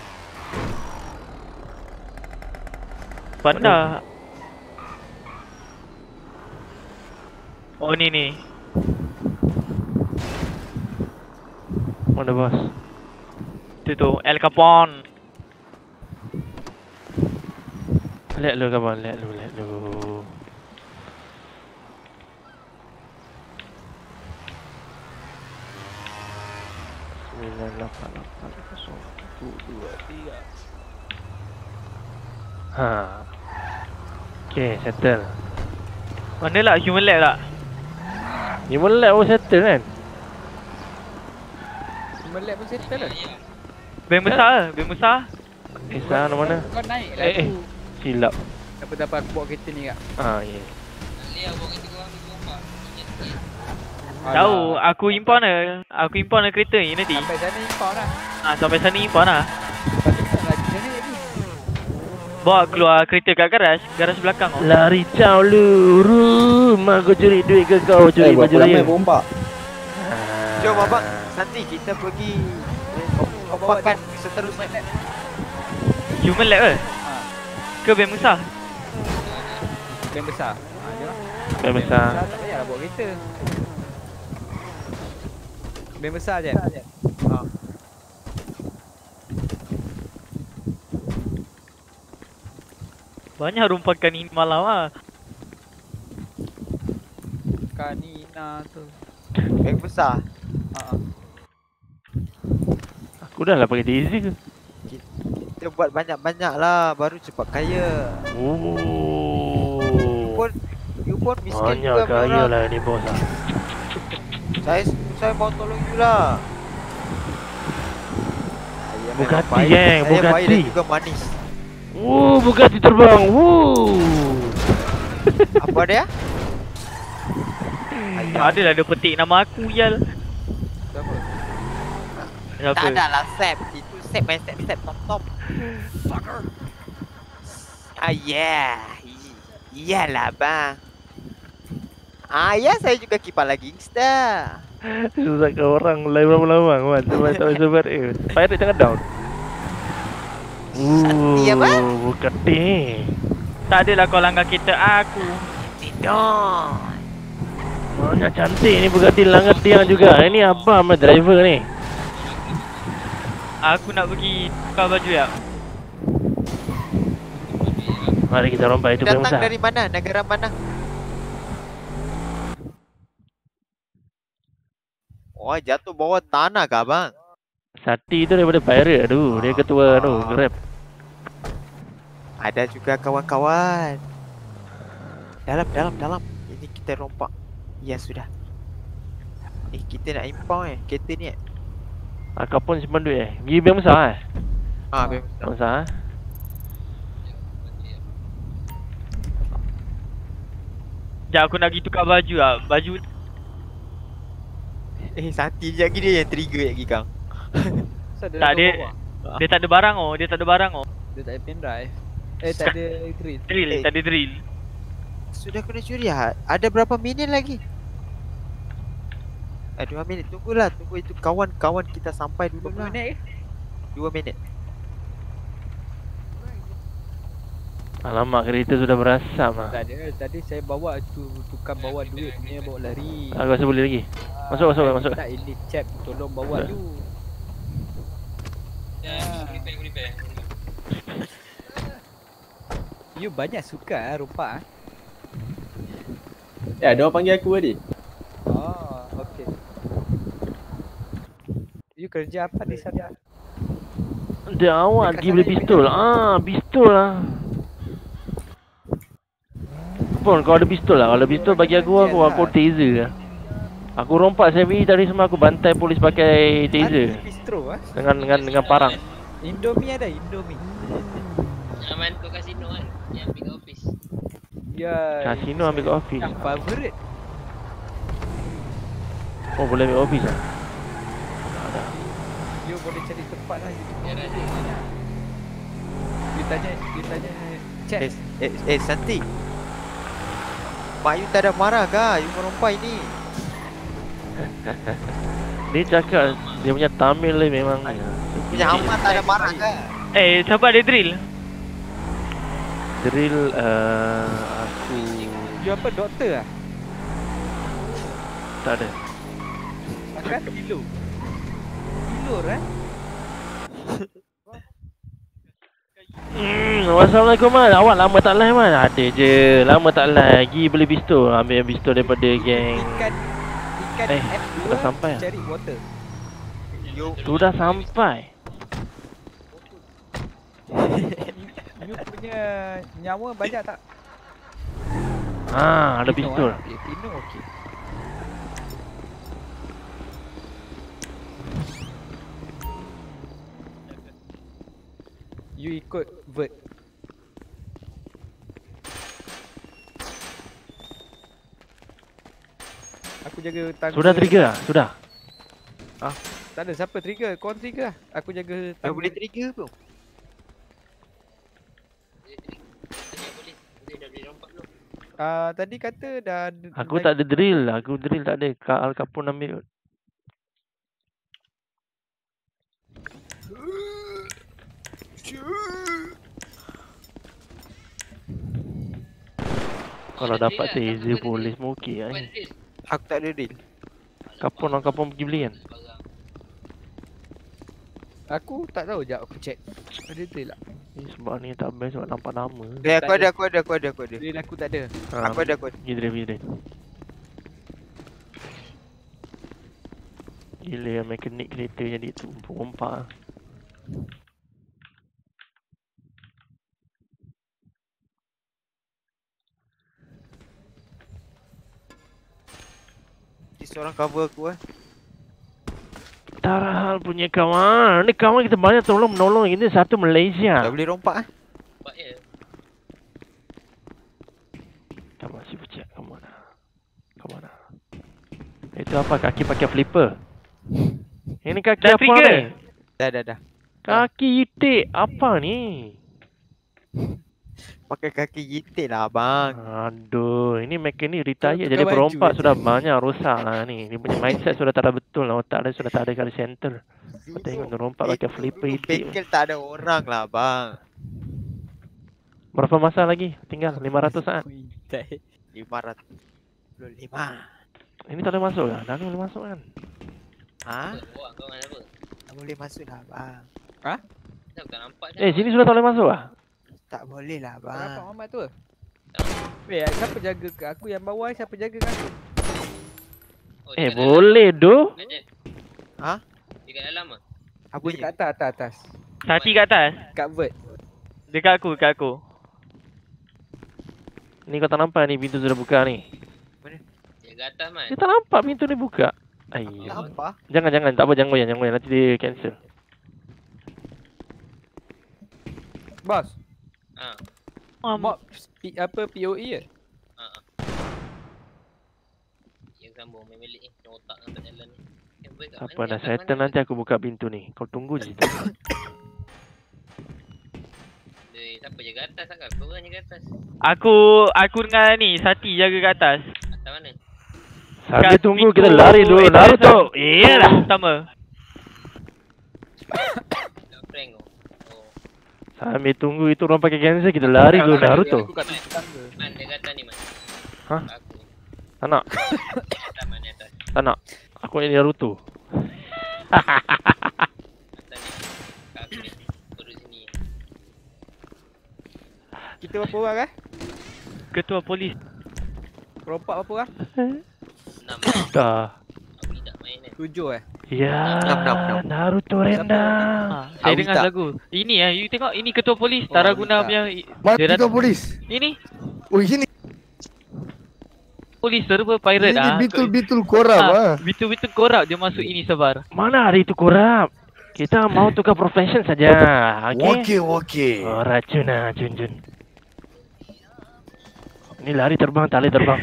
Speaker 3: Pandai. Oh ni.
Speaker 1: Mana bos?
Speaker 3: Tu El Capone.
Speaker 1: Lihat lu kawan, lihat lu. Okay, settle.
Speaker 3: Mana lah human lab tak?
Speaker 1: Human lab pun settle kan?
Speaker 6: Human lab pun settle lah.
Speaker 3: Bank besar.
Speaker 1: Sana mana?
Speaker 6: Kau naik lah tu.
Speaker 1: Silap.
Speaker 6: Dapat aku bawa kereta ni kak.
Speaker 1: Ya.
Speaker 4: Lihat bawa kereta korang tu nampak.
Speaker 3: Tahu, aku import kereta ni nanti.
Speaker 6: Sampai sana import lah.
Speaker 3: Sampai sana import lah.
Speaker 6: Lepas tu kita lagi sana lagi.
Speaker 3: Bawa keluar kereta kat garaj belakang kau.
Speaker 1: Lari caw lu. Mak kau curi duit ke kau curi baju raya?
Speaker 6: Jom abang, nanti kita pergi kompakan seterusnya.
Speaker 3: Human lab ke? Ke bank besar?
Speaker 6: Bank besar. Jom.
Speaker 1: Bank besar.
Speaker 6: Tak payahlah bawa kereta. Bank besar je.
Speaker 3: Banyak rumpakan ini malam ah.
Speaker 6: Kanina tu.
Speaker 7: Yang besar.
Speaker 1: Aku dah lah pakai Daisy ke?
Speaker 7: Kita buat banyak-banyak lah baru cepat kaya.
Speaker 1: Oh.
Speaker 7: You pun miskin
Speaker 1: Banyak
Speaker 7: juga punya
Speaker 1: kaya
Speaker 7: orang.
Speaker 1: lah ni bos lah.
Speaker 7: Saya mau tolong you lah.
Speaker 1: Bugatti geng,
Speaker 7: Saya baik dan
Speaker 1: Bugatti.
Speaker 7: juga manis.
Speaker 1: Bugatti terbang.
Speaker 7: Apa dia?
Speaker 3: Adalah dia petik nama aku Yal.
Speaker 6: Siapa?
Speaker 3: Siapa?
Speaker 7: Tak ada lah Sep. Itu Sep main Sep top. Fucker. Yeah. Iyalah bang. Ya saya juga kipas lagi gangster.
Speaker 1: Susahkan orang lain lama-lama kan. Sebab tak bisa ber. Pirate jangan down.
Speaker 7: Sakti apa?
Speaker 1: Bugatti.
Speaker 3: Tak adalah kau langgar kereta aku.
Speaker 7: Tidak.
Speaker 1: Banyak cantik ni Bugatti langgar tiang juga. Ini abang mah driver ni.
Speaker 3: Aku nak pergi tukar baju ya.
Speaker 1: Mari kita rompak itu
Speaker 7: Datang
Speaker 1: besar.
Speaker 7: dari mana? Negara mana? Oh, jatuh bawah tanah kah bang?
Speaker 1: Sati tu daripada pirate tu. Dia ketua tu, Grab.
Speaker 7: Ada juga kawan-kawan. Dalam. Ini kita rompak. Ya sudah. Kita nak impound kereta ni
Speaker 1: Kau pun simpan duit Pergi bank besar
Speaker 7: Bank
Speaker 1: besar
Speaker 3: Sekejap aku nak pergi tukar baju lah. Baju
Speaker 7: Sati je lagi dia yang trigger lagi kang.
Speaker 3: tak dia. Dia tak ada barang oh. Dia tak ada barang oh.
Speaker 6: Dia tak ada pen drive. Tak ada drill.
Speaker 3: Drill, tak ada drill.
Speaker 7: Sudah kena curi ada berapa minit lagi? 2 minit. Tunggulah. Tunggu itu kawan-kawan kita sampai dulu lah.
Speaker 6: 2 minit
Speaker 7: 2 minit.
Speaker 1: Alamak kereta sudah berasap lah.
Speaker 6: Tak ada. Tadi saya bawa tu tukar bawa duit punya bawa lari.
Speaker 1: Aku rasa boleh lagi. Masuk.
Speaker 6: Tak ini cep tolong bawa tu.
Speaker 4: Repair.
Speaker 6: You banyak suka rompak
Speaker 8: Ya, dia orang panggil aku tadi.
Speaker 6: Okey. You kerja apa di sana?
Speaker 1: Dia awak pergi beli pistol. Pistol lah. Pun kau ada pistol lah. Kalau ada pistol bagi aku taser lah. Aku rompak Sevi tadi semua aku bantai polis pakai taser.
Speaker 6: Pistol
Speaker 1: Dengan parang.
Speaker 6: Indomie ada Indomie.
Speaker 4: Aman tu kasino kan. Yang big office.
Speaker 6: Ya.
Speaker 1: Kasino ambil kat office.
Speaker 6: Yang favourite.
Speaker 1: Oh boleh ambil office lah.
Speaker 6: You boleh cari tempat lah.
Speaker 4: Ya.
Speaker 6: You tanya cek.
Speaker 7: Santi. Mak you tak ada marah kah? You merompak ini.
Speaker 1: Dia cakap dia punya Tamil ni memang
Speaker 7: Punya amat tak ada marah kah?
Speaker 3: Siapa ada drill?
Speaker 1: drill aku
Speaker 6: You apa doktor ah?
Speaker 1: tak ada.
Speaker 6: Makan kilo.
Speaker 1: Assalamualaikum man. Awak lama tak live man. Ada je. Lama tak live. Pergi beli pistol. Ambil pistol daripada geng.
Speaker 6: Ikan F2
Speaker 1: sudah sampai lah.
Speaker 6: cari water.
Speaker 1: Sudah sampai.
Speaker 6: You punya nyawa banyak tak?
Speaker 1: Ada pistol.
Speaker 6: Pino okey. You ikut vert. Aku jaga tangga.
Speaker 1: Sudah trigger lah? Sudah.
Speaker 6: Tak ada siapa trigger. Kau trigger lah. Aku jaga tangga.
Speaker 7: Dah boleh trigger pun.
Speaker 6: Tadi kata dah.
Speaker 1: Aku tak ada drill. Aku drill tak ada. Al Capone ambil. Kalau dapat taser polis pun okey lah ni.
Speaker 7: Aku tak ada deal.
Speaker 1: Capone pergi beli kan?
Speaker 6: Aku tak tahu, jap aku check. Ada trail tak?
Speaker 1: Sebab ni tak best sebab nampak nama.
Speaker 7: Aku ada.
Speaker 6: Trail aku tak ada.
Speaker 7: Aku ada.
Speaker 1: Gila. Gila yang mekanik kereta jadi rompak.
Speaker 7: Seorang cover aku
Speaker 1: Tarahal punya kawan. Ni kawan kita banyak tolong menolong. Ini satu Malaysia.
Speaker 7: Tak boleh rompak
Speaker 4: Nampak je.
Speaker 1: Come on, si pecah. Come on. Itu apa? Kaki pakai flipper. Ini kaki
Speaker 3: Dah
Speaker 1: apa
Speaker 3: trigger.
Speaker 1: ni?
Speaker 7: Dah.
Speaker 1: Kaki itik. Apa ni?
Speaker 7: Pakai kaki gitik lah abang.
Speaker 1: Aduh, ini mekanik retired
Speaker 6: Tukar
Speaker 1: jadi
Speaker 6: baju
Speaker 1: perompak
Speaker 6: je.
Speaker 1: sudah banyak rosak lah ni. Dia punya mindset sudah tak ada betul lah. Otak dia sudah tak ada kali center. Kau tengok dia rompak pakai flipper itik.
Speaker 7: Bengkel tak ada orang lah abang.
Speaker 1: Berapa masa lagi? Tinggal 500 saat.
Speaker 7: 525.
Speaker 1: Ini tak boleh masuk lah. Dah boleh masuk kan?
Speaker 7: Ha?
Speaker 4: Bawa kau dengan apa?
Speaker 7: Tak boleh masuk lah abang.
Speaker 4: Kenapa tak nampak
Speaker 1: Sini sudah tak boleh masuk lah?
Speaker 7: Tak boleh lah
Speaker 6: Nampak
Speaker 7: abang.
Speaker 6: Muhammad tu. Weh, siapa jaga ke aku yang bawah, siapa jaga ke aku?
Speaker 4: Oh, dia kat dalam.
Speaker 1: Boleh doh.
Speaker 4: Ajak.
Speaker 7: Ha?
Speaker 4: Dia kat dalam ah.
Speaker 7: Apa
Speaker 6: Dia
Speaker 7: je?
Speaker 6: kat atas.
Speaker 3: Sati kat atas.
Speaker 6: Kat vert.
Speaker 3: Dekat aku.
Speaker 1: Ni kau tak nampak ni pintu sudah buka ni.
Speaker 4: Dia kat atas man.
Speaker 1: Dia tak nampak pintu ni buka. Ayuh.
Speaker 7: Apa?
Speaker 1: Jangan. Tak apa, jangan goyang. Nanti dia cancel.
Speaker 6: Bos,
Speaker 4: Ha.
Speaker 6: mob POE ke?
Speaker 4: Ha. Yang sambung main balik ni. Otak kan tak jalan ni.
Speaker 1: Apa dah settle nanti aku buka pintu ni. Kau tunggu je.
Speaker 4: Siapa jaga atas tak? Kau orang jaga atas.
Speaker 3: Aku dengan ni Sati jaga kat atas.
Speaker 4: Atas mana?
Speaker 1: Sambil
Speaker 3: Kat
Speaker 1: tunggu
Speaker 3: pintu
Speaker 1: kita lari dulu. Naruto. Iyalah.
Speaker 3: Pertama.
Speaker 4: Tak prank kau. Oh.
Speaker 1: Sambil tunggu itu orang pakai cancel kita lari dulu Naruto.
Speaker 6: Aku kat tangga.
Speaker 4: Man, dia kat atas ni man.
Speaker 1: Hah?
Speaker 4: Aku.
Speaker 1: Tak nak.
Speaker 4: Atas man, ni atas.
Speaker 1: Tak nak. Aku ni Naruto.
Speaker 4: Atas ni. Kat aku ni. Kau duduk sini.
Speaker 6: Kita berapa orang
Speaker 3: Ketua polis.
Speaker 6: Rompak berapa orang?
Speaker 4: 6.
Speaker 1: Dah.
Speaker 4: Aku ni tak main kan.
Speaker 6: 7
Speaker 1: Ya,
Speaker 7: Enam.
Speaker 1: Naruto Renda.
Speaker 3: Saya
Speaker 7: Awita.
Speaker 3: dengar lagu. Ini you tengok ini ketua polis
Speaker 6: Oh,
Speaker 3: Taraguna
Speaker 6: Awita.
Speaker 3: punya.
Speaker 5: Mati
Speaker 3: Dia
Speaker 5: kau polis.
Speaker 3: Ini
Speaker 5: Oh ini
Speaker 3: polis server pirate
Speaker 5: betul-betul korap ah.
Speaker 3: Betul-betul korap dia masuk ini sebar.
Speaker 1: Mana hari itu korap? Kita mau tukar profession saja.
Speaker 5: Okey.
Speaker 1: Oh, racun lah, Jun. Ini lari terbang, tali terbang.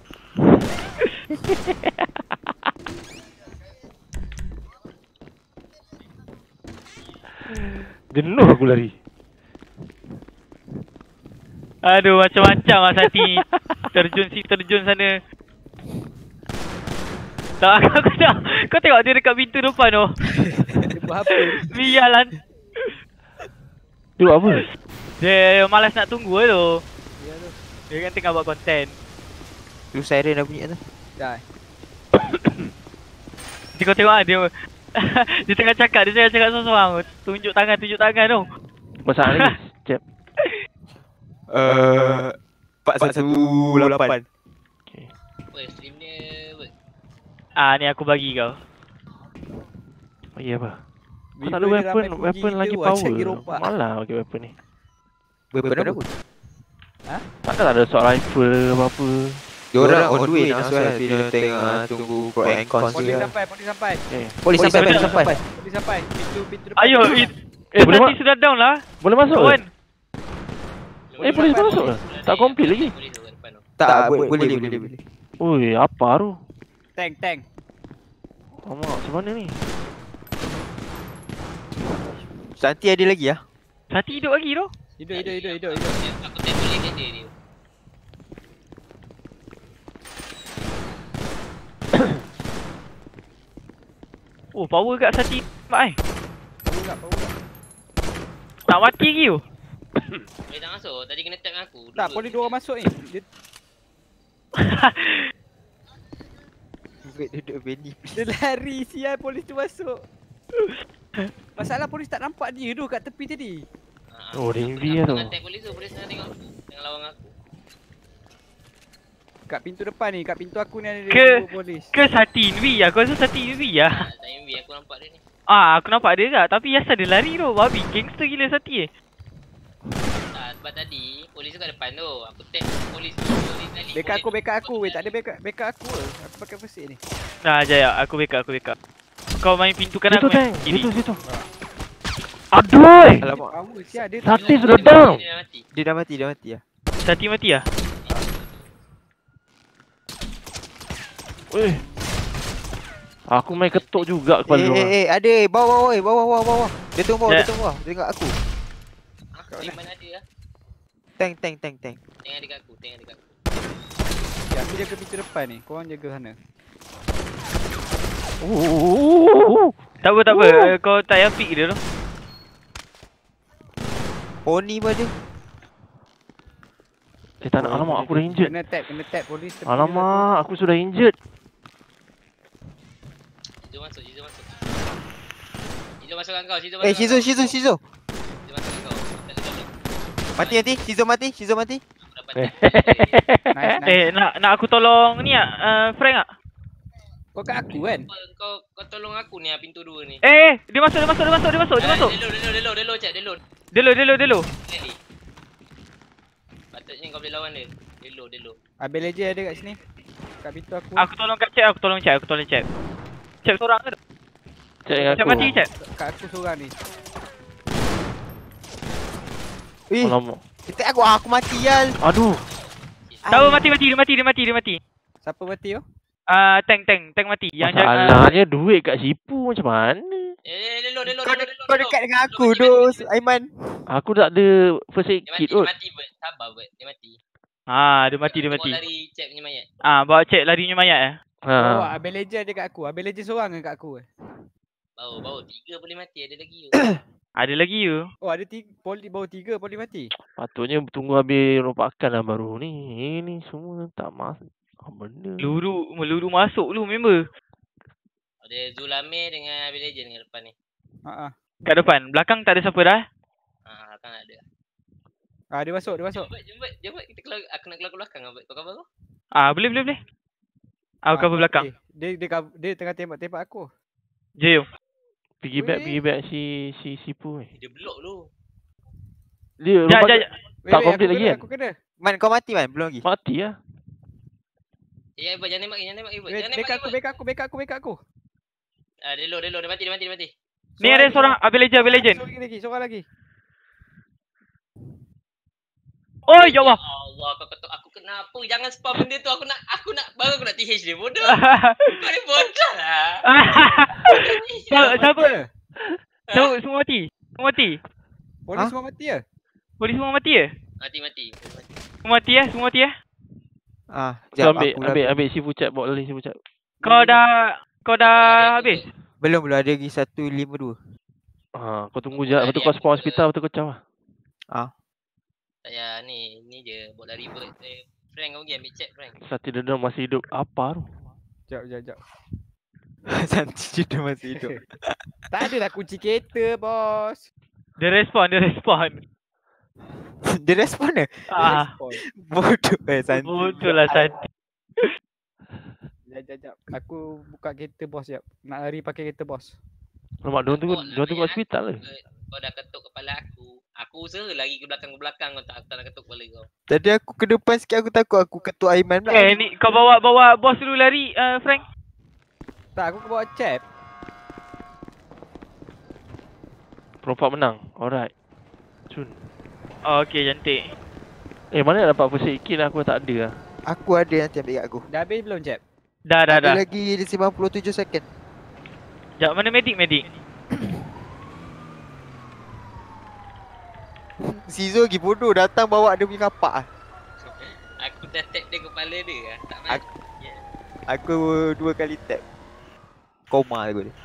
Speaker 1: Jenuh aku lari.
Speaker 3: Aduh macam-macam lah Sati. Terjun sana. Tak aku tak. Kau tengok dia dekat pintu depan tu.
Speaker 6: Dia buat apa?
Speaker 3: Biarlah.
Speaker 1: Tu apa?
Speaker 3: Dia malas nak tunggu tu.
Speaker 6: Ya tu.
Speaker 3: Dia kan tengah buat konten.
Speaker 7: Tu siren dah bunyi tu.
Speaker 6: Dah.
Speaker 3: Nanti kau tengok lah dia. Dia tengah cakap seorang-seorang. Tunjuk tangan tu.
Speaker 1: Masak lagi. Cep.
Speaker 7: 418.
Speaker 1: Okay.
Speaker 4: Apa stream dia apa?
Speaker 3: Ni aku bagi kau.
Speaker 1: Oh iya apa? Kau
Speaker 6: Bila
Speaker 1: tak ada
Speaker 6: dia
Speaker 1: weapon,
Speaker 6: ramai
Speaker 1: weapon
Speaker 6: pergi
Speaker 1: lagi
Speaker 6: dia, wah, cari
Speaker 1: power.
Speaker 6: rompak.
Speaker 1: Malah pakai weapon ni.
Speaker 7: Weapon apa?
Speaker 1: Takkan ada assault rifle apa-apa.
Speaker 7: Diorang on the way nak masuk kan. Dia tengok tunggu pro and cons
Speaker 6: Polis
Speaker 7: dia.
Speaker 6: sampai.
Speaker 1: Okay.
Speaker 7: Polis sampai.
Speaker 6: Polis sampai. Pintu depan.
Speaker 3: Ayo,
Speaker 1: boleh
Speaker 3: Sati sudah down lah.
Speaker 1: Boleh masuk ke?
Speaker 3: Kawan.
Speaker 1: Polis tak masuk ke? Tak complete lagi.
Speaker 4: Polis tu kat depan tu.
Speaker 7: Tak, boleh.
Speaker 1: Ui, apa tu?
Speaker 6: Tank.
Speaker 1: Amak, macam mana ni?
Speaker 7: Santi ada lagi ah.
Speaker 3: Sati hidup lagi tu.
Speaker 6: Hidup.
Speaker 4: Aku tak boleh kerja dia.
Speaker 3: Oh, power kat Sati. Mak
Speaker 6: Power tak.
Speaker 3: tak mati lagi tu.
Speaker 4: Boleh tak masuk? Tadi kena tag dengan aku.
Speaker 6: Tak,
Speaker 4: Duduk
Speaker 6: polis
Speaker 4: je.
Speaker 6: 2 orang masuk ni. Dia
Speaker 7: Duduk Benny.
Speaker 6: Dia lari sial polis tu masuk. Masalah polis tak nampak dia tu kat tepi tadi.
Speaker 1: Oh, dia envy lah tu.
Speaker 4: Dengan tag polis tu, polis tengah tengok aku. Tengah lawang aku.
Speaker 6: Kat pintu depan ni, kat pintu aku ni ada
Speaker 3: Ke-
Speaker 6: dua polis.
Speaker 3: Ke Sati Nvi? Aku rasa Sati Nvi lah.
Speaker 4: Tak envy, aku nampak dia ni.
Speaker 3: Aku nampak dia tak. Tapi Yas ada lari tu. Babi, gangster gila Sati
Speaker 4: Tak, sebab tadi polis tu kat depan tu. Aku tag polis tu, polis tadi.
Speaker 6: Backup aku weh, tak ada backup aku ke. Aku pakai first aid ni.
Speaker 3: Jaya, aku backup. Kau main pintu kanan,
Speaker 1: Situ
Speaker 3: aku main
Speaker 1: tank,
Speaker 3: kiri.
Speaker 1: situ. Aduh!
Speaker 7: Alamak.
Speaker 6: Power sia dia.
Speaker 1: Sati sudah down.
Speaker 4: Dia dah mati.
Speaker 7: Dia dah mati lah.
Speaker 3: Sati mati lah?
Speaker 1: Weh. Aku main ketuk juga kepala dia.
Speaker 7: Ada bawah. Dia tunggu bawah,
Speaker 3: Ya.
Speaker 7: dia tunggu bawah. Dia tengok aku.
Speaker 4: Aku yang mana ada lah.
Speaker 7: Tank.
Speaker 4: Tengah dekat aku.
Speaker 6: Ya, aku jaga pintu depan ni. Korang jaga sana.
Speaker 3: Tak apa. Kau tak payah pick dia tu.
Speaker 7: Pony pun ada.
Speaker 1: Tak nak, alamak aku dah injured.
Speaker 6: Kena tap polis tepi.
Speaker 1: Alamak, aku sudah injured.
Speaker 4: Shizu masuk. Shizu masukkan kau, Shizu
Speaker 7: Shizu.
Speaker 4: Shizu masukkan kau. Tak ada kau.
Speaker 7: Mati. Shizu mati.
Speaker 4: Aku dapat
Speaker 6: Nice.
Speaker 3: Nak aku tolong ni Frank tak?
Speaker 6: Kau kat aku kan?
Speaker 4: Kau tolong aku ni pintu 2 ni.
Speaker 3: Dia masuk.
Speaker 4: Delo cak, delo.
Speaker 3: Delo.
Speaker 4: Ready. Patutnya kau boleh lawan dia. Delo.
Speaker 6: Abel Legend ada kat sini. Kat pintu aku.
Speaker 3: Aku tolong kat chat, aku tolong chat. Chat seorang ke?
Speaker 1: Cek dengan
Speaker 3: Chat
Speaker 1: aku.
Speaker 3: mati chat.
Speaker 6: Kat aku seorang ni.
Speaker 1: Alamak.
Speaker 7: Kita aku mati yal.
Speaker 1: Aduh.
Speaker 3: Tak apa, mati. Dia mati.
Speaker 6: Siapa mati tu?
Speaker 3: Tank mati. Yang jaga.
Speaker 1: Masalahnya duit kat Sipu macam mana?
Speaker 4: Delo.
Speaker 7: Kau dekat dengan aku dos, Aiman.
Speaker 1: Aku tak ada first aid
Speaker 4: Dia
Speaker 1: kit
Speaker 4: mati,
Speaker 1: kot.
Speaker 4: dia mati. Sabar, dia mati.
Speaker 3: Dia mati.
Speaker 4: Bawa lari cek punya mayat.
Speaker 3: Bawa cek larinya mayat
Speaker 6: Oh,
Speaker 1: Ha.
Speaker 6: Abel Legend ada kat aku. Abel Legend seorang ke kat aku?
Speaker 4: Bau 3 boleh mati, ada lagi you.
Speaker 3: Ada lagi you.
Speaker 6: Oh, ada baru 3 poli mati.
Speaker 1: Patutnya tunggu habis rompakan lah baru ni. Ini semua tak masuk. Apa benda?
Speaker 3: Meluru masuk lu member.
Speaker 4: Ada Zulame dengan Abel Legend dengan depan ni.
Speaker 3: Kat depan. Belakang tak ada siapa dah.
Speaker 4: Kan ada.
Speaker 6: Dia masuk.
Speaker 4: Jemput kita keluar, aku nak keluar ke belakang apa? Kau cover aku?
Speaker 3: Boleh. Aku cover belakang.
Speaker 6: Dia tengah tembak aku.
Speaker 3: Jom.
Speaker 1: Pergi back si Sipu ni.
Speaker 4: Dia block lu.
Speaker 1: Dia
Speaker 3: Jap.
Speaker 1: Tak complete lagi kan?
Speaker 6: Aku kena.
Speaker 7: Man, kau mati man, belum lagi.
Speaker 1: Mati lah.
Speaker 4: Jangan nembak Ibut.
Speaker 6: Backup aku.
Speaker 4: Delo, dia mati.
Speaker 3: Ni ada seorang Abel Legend.
Speaker 6: Seorang lagi.
Speaker 3: Oh ya Allah.
Speaker 4: Allah, kau ketuk aku kenapa? Jangan spam benda tu. Aku nak baru aku nak TH dia bodoh. Kau ni bodoh lah.
Speaker 3: Siapa? Semua mati.
Speaker 6: Polis semua mati ya?
Speaker 3: Polis semua mati ya?
Speaker 4: Mati.
Speaker 3: Semua mati ya?
Speaker 1: So, ambil Sipu chat, bawa lari Sipu chat.
Speaker 3: Kau dah habis?
Speaker 7: Belum ada lagi 152.
Speaker 1: Kau tunggu je. Lepas tu kau spawn hospital, lepas tu kau caw lah.
Speaker 4: Saya ni je buat lari bird. Frank kau pergi ambil chat Frank.
Speaker 1: Sati Dendam masih hidup. Apa tu?
Speaker 6: Jap.
Speaker 7: Santi dia masih hidup.
Speaker 6: Tak ada lah kunci kereta, bos.
Speaker 3: Dia respon.
Speaker 7: Dia respon ke? Bodoh Santi.
Speaker 3: Betul lah Santi.
Speaker 6: Jap. Aku buka kereta bos jap. Nak lari pakai kereta bos.
Speaker 1: Alamak, diorang tunggu hospital ke?
Speaker 4: Kau dah ketuk kepala aku. Aku usaha lagi ke belakang kau tak nak ketuk kepala kau.
Speaker 7: Tadi aku ke depan sikit, aku takut aku ketuk Aiman pula.
Speaker 3: Ni kau bawa bos dulu lari Frank.
Speaker 6: Tak, aku bawa chat.
Speaker 1: Perompak menang. Alright. Cun.
Speaker 3: Okay, cantik.
Speaker 1: Mana nak dapat first aid kit lah, aku tak ada lah.
Speaker 7: Aku ada nanti ambil kat aku.
Speaker 6: Dah habis belum chat?
Speaker 3: Dah.
Speaker 7: Ada lagi 57 second.
Speaker 3: Sekejap, mana medik?
Speaker 7: Sizo lagi bodoh, datang bawa dia punya kapak.
Speaker 4: Aku dah tap dia kepala dia. Tak mati.
Speaker 7: Aku 2 kali tap. Koma aku dia.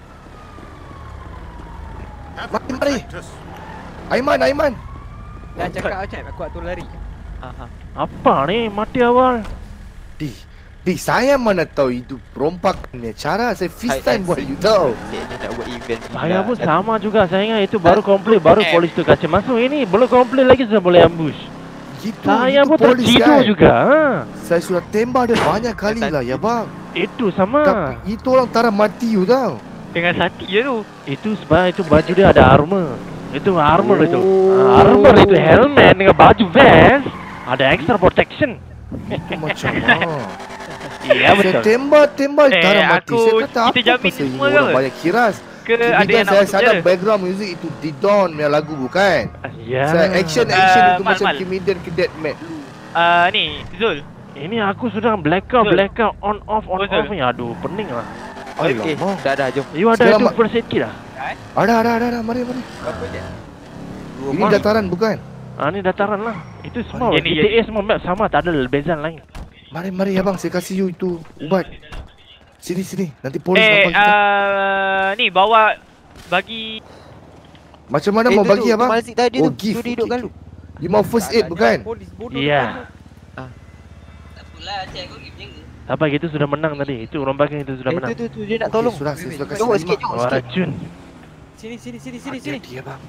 Speaker 5: Mari. Aiman.
Speaker 6: Dah cakap chat, aku atur lari.
Speaker 1: Apa ni? Mati awal.
Speaker 5: Saya mana tahu itu perompakannya cara. Saya first time buat you tahu.
Speaker 7: Dia nak buat event.
Speaker 1: Saya pun sama juga. Saya ingat itu baru komplain, baru polis tu kasih masuk. Ini belum komplain lagi sudah boleh ambush.
Speaker 5: Gitu,
Speaker 1: Saya
Speaker 5: itu
Speaker 1: pun
Speaker 5: polis,
Speaker 1: tertidur
Speaker 5: kan?
Speaker 1: juga.
Speaker 5: Saya sudah tembak dia banyak kali lah ya bang.
Speaker 1: Itu sama.
Speaker 5: Tapi itu orang tara mati you tahu.
Speaker 3: Dengan sati je tu.
Speaker 1: Itu sebab itu baju dia ada armor. Itu armor itu. Armor itu helmet dengan baju vest. Ada extra protection.
Speaker 5: Itu macam mana?
Speaker 1: Iya
Speaker 5: Saya
Speaker 1: betul.
Speaker 5: tembak tara mati.
Speaker 3: aku-
Speaker 5: Saya kata
Speaker 3: kita
Speaker 5: apa
Speaker 3: jamin
Speaker 5: pasal you
Speaker 3: semua
Speaker 5: orang
Speaker 3: ke?
Speaker 5: banyak kiras.
Speaker 3: Ke ada
Speaker 5: Kita
Speaker 3: yang nak
Speaker 5: saya
Speaker 3: masuk
Speaker 5: sadar
Speaker 3: penjara.
Speaker 5: background music itu Didon punya lagu bukan?
Speaker 1: Ya.
Speaker 5: Saya action itu
Speaker 3: Mal,
Speaker 5: macam
Speaker 3: Mal.
Speaker 5: comedian cadet mat.
Speaker 3: Ni Zul.
Speaker 1: Ini aku sudah blackout on off
Speaker 3: Betul.
Speaker 1: ni. Aduh, pening lah.
Speaker 7: Okey, dah jom.
Speaker 1: You ada
Speaker 5: Sekarang
Speaker 1: itu
Speaker 5: mak-
Speaker 1: first aid kit lah?
Speaker 5: Ada, mari.
Speaker 7: Berapa je?
Speaker 5: Ini dataran bukan?
Speaker 1: Ni dataran lah. Itu semua.
Speaker 3: Ini,
Speaker 1: GTA semua map sama, tak ada bezan lain.
Speaker 5: Mari abang, saya kasih you itu ubat. Sini, nanti polis nampak kita.
Speaker 3: Ni bawa bagi
Speaker 5: Macam mana mau bagi abang?
Speaker 7: Malzik tadi
Speaker 5: Oh,
Speaker 7: tu.
Speaker 5: gift.
Speaker 7: Tu duduk kat lu.
Speaker 5: You mau first aid bukan?
Speaker 6: Polis bodoh.
Speaker 1: Iya.
Speaker 4: Tak apalah, cik aku pergi penjaga.
Speaker 1: Apa itu sudah menang tadi? Itu rombakan itu sudah menang.
Speaker 7: Tu dia nak
Speaker 5: Okey,
Speaker 7: tolong.
Speaker 5: sudah, saya sudah kasih
Speaker 7: Jom
Speaker 5: lima.
Speaker 7: sikit, jom
Speaker 1: Oh,
Speaker 7: sikit.
Speaker 1: racun.
Speaker 6: Sini.
Speaker 5: Hati-hati abang.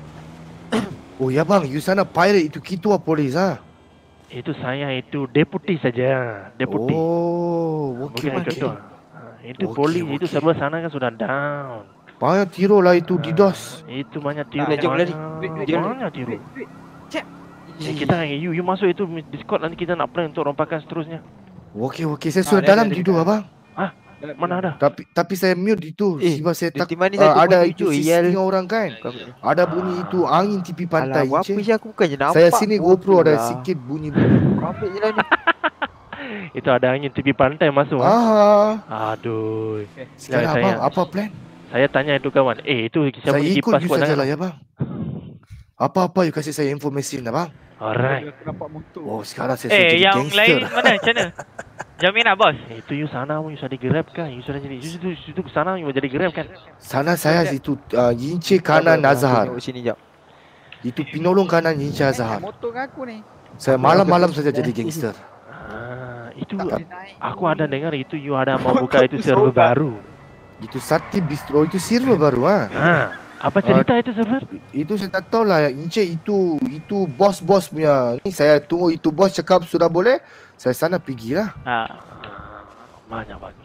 Speaker 5: Oh ya bang, you sana pirate itu ketua polis ah.
Speaker 1: Itu saya itu deputi saja. Deputi.
Speaker 5: Oh, okey
Speaker 1: Bukan
Speaker 5: okey.
Speaker 1: ketua. Itu
Speaker 5: Okey,
Speaker 1: polis,
Speaker 5: okey.
Speaker 1: itu sebelah sana kan sudah down.
Speaker 5: Banyak tiru lah itu DDoS.
Speaker 1: Itu banyak tiru.
Speaker 7: jom lari.
Speaker 1: Banyak tiru. Kita you masuk itu Discord nanti kita nak plan untuk rompakan seterusnya.
Speaker 5: Okey, saya sudah dalam tidur abang.
Speaker 1: Mana ada?
Speaker 5: Tapi saya mute itu sebab saya
Speaker 7: di
Speaker 5: tak
Speaker 7: timah ni saya
Speaker 5: ada
Speaker 7: 2.7,
Speaker 5: itu
Speaker 7: Yel.
Speaker 5: setengah orang kan. Ada bunyi itu angin tepi pantai.
Speaker 7: Alah, apa
Speaker 5: je.
Speaker 7: je aku bukan je nampak.
Speaker 5: Saya sini GoPro ada
Speaker 7: lah.
Speaker 5: sikit bunyi.
Speaker 7: Kau ambil je lah ni.
Speaker 1: Itu ada angin tepi pantai masuk. Aduh.
Speaker 5: Sekarang
Speaker 1: saya-
Speaker 5: abang apa plan?
Speaker 1: Saya tanya itu kawan. Itu siapa
Speaker 5: Saya
Speaker 1: pergi
Speaker 5: ikut
Speaker 1: kipas
Speaker 5: you
Speaker 1: kuat
Speaker 5: saja
Speaker 1: sangat?
Speaker 5: lah ya bang. Apa-apa you kasih saya informasi abang.
Speaker 1: Alright.
Speaker 6: Aku nampak motor.
Speaker 5: Oh sekarang saya sudah jadi
Speaker 3: yang
Speaker 5: gangster.
Speaker 3: lain mana macam mana? Jamin tak bos?
Speaker 1: Itu you sana you sudah grab kan? You sudah jadi situ ke sana you jadi grab kan?
Speaker 5: Sana saya itu Yinche kanan Azhar.
Speaker 7: Tengok sini jap.
Speaker 5: Itu pinolong kanan Yinche Azhar.
Speaker 6: Motor dengan aku ni.
Speaker 5: Saya malam-malam saja jadi gangster.
Speaker 1: Itu
Speaker 6: Dia naik.
Speaker 1: aku ada dengar itu you ada mau buka itu server baru.
Speaker 5: Itu Sati Bistro itu server baru
Speaker 1: Apa cerita itu server?
Speaker 5: Itu saya tak tahu lah Yinche itu bos-bos punya. Ni saya tunggu itu bos cakap sudah boleh. Saya sana pergilah.
Speaker 1: Banyak bagus.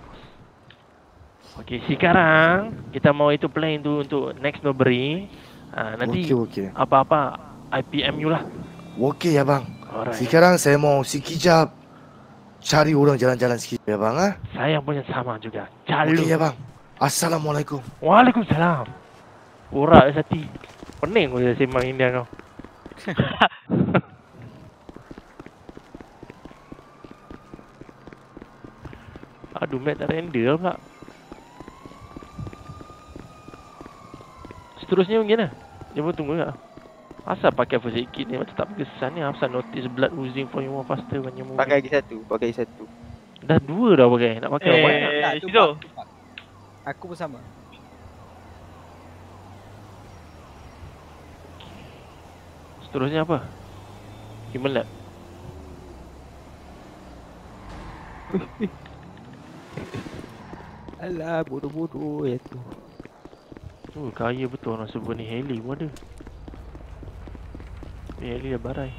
Speaker 1: Okey, sekarang kita mau itu plan itu untuk next Nobri. Nanti
Speaker 5: Okey.
Speaker 1: apa-apa IPM you lah.
Speaker 5: Okey ya bang.
Speaker 1: Alright.
Speaker 5: Sekarang saya mau sekejap cari orang jalan-jalan sikit ya bang
Speaker 1: Saya punya sama juga.
Speaker 5: Okey
Speaker 1: Jalu.
Speaker 5: ya bang. Assalamualaikum.
Speaker 1: Waalaikumsalam. Urak sati. Pening aku sembang India kau. Aduh, map tak render pula. Seterusnya macam mana? Dia pun tunggu tak? Asal pakai first aid kit ni macam tak berkesan ni. Asal notice blood oozing from you more faster when you move.
Speaker 7: Pakai lagi satu.
Speaker 1: Dah dua dah pakai. Nak pakai banyak.
Speaker 6: Tak, tu
Speaker 3: Sizo.
Speaker 6: Pak. Aku pun sama.
Speaker 1: Seterusnya apa? Human lab.
Speaker 7: Alah, bodoh-bodoh ya tu.
Speaker 1: Kaya betul orang sebut ni. Heli pun ada. Heli dah barai.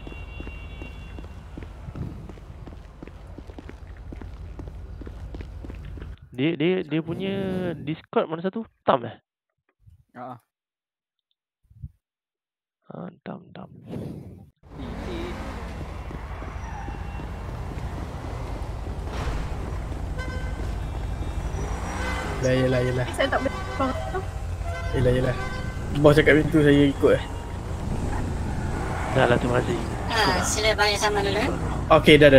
Speaker 1: Dia punya Discord mana satu? Tam eh?
Speaker 6: Ha.
Speaker 1: Tam.
Speaker 8: Yelah.
Speaker 9: Saya tak boleh faham tu.
Speaker 8: Yelah. Bos cakap pintu saya ikut
Speaker 1: Dah lah tu Mazi.
Speaker 9: Sila balik sama dulu.
Speaker 8: Okey, dah.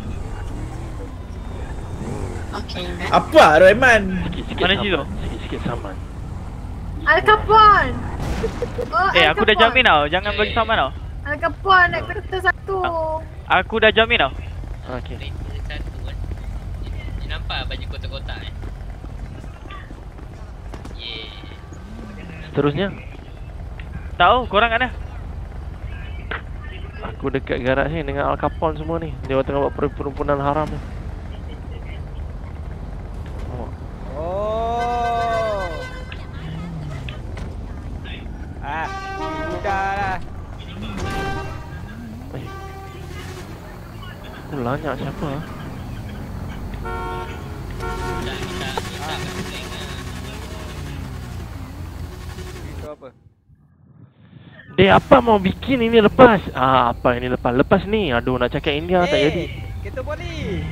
Speaker 9: Okey.
Speaker 8: Apa Roiman?
Speaker 1: Sikit-sikit
Speaker 3: Mana
Speaker 1: saman.
Speaker 3: Cizo?
Speaker 1: Sikit-sikit saman.
Speaker 9: Al Capone.
Speaker 3: Aku dah jamin tau. Jangan bagi saman tau.
Speaker 9: Al Capone naik kereta satu.
Speaker 3: Aku dah jamin tau.
Speaker 1: Okey.
Speaker 4: Kereta satu kan. Dia nampak baju kotak-kotak
Speaker 1: Seterusnya?
Speaker 3: Tahu korang kat mana?
Speaker 1: Aku dekat garaj ni dengan Al Capone semua ni. Dia tengah buat perhimpunan haram ni. Aku lanyak siapa?
Speaker 6: Itu apa?
Speaker 1: Dek, apa mau bikin ini lepas? Apa ini lepas? Lepas ni. Aduh, nak cakap India tak jadi.
Speaker 6: Kereta poli.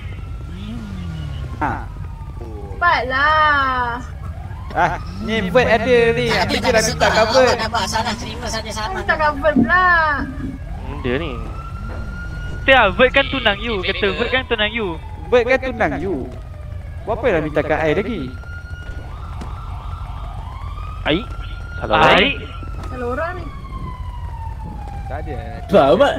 Speaker 9: Cepatlah.
Speaker 6: Ni bird ada ni. Aku je dah minta cover.
Speaker 9: Nampak salah terima saja sama. Tak cover pula.
Speaker 1: Dia ni.
Speaker 3: Tiap, bird kan tunang you. Kata bird kan tunang you.
Speaker 6: Bird kan tunang you. Buat apa dah minta kat air lagi?
Speaker 1: Air? Salah
Speaker 3: Air?
Speaker 9: Salah orang ni.
Speaker 6: Tak ada.
Speaker 8: Selamat.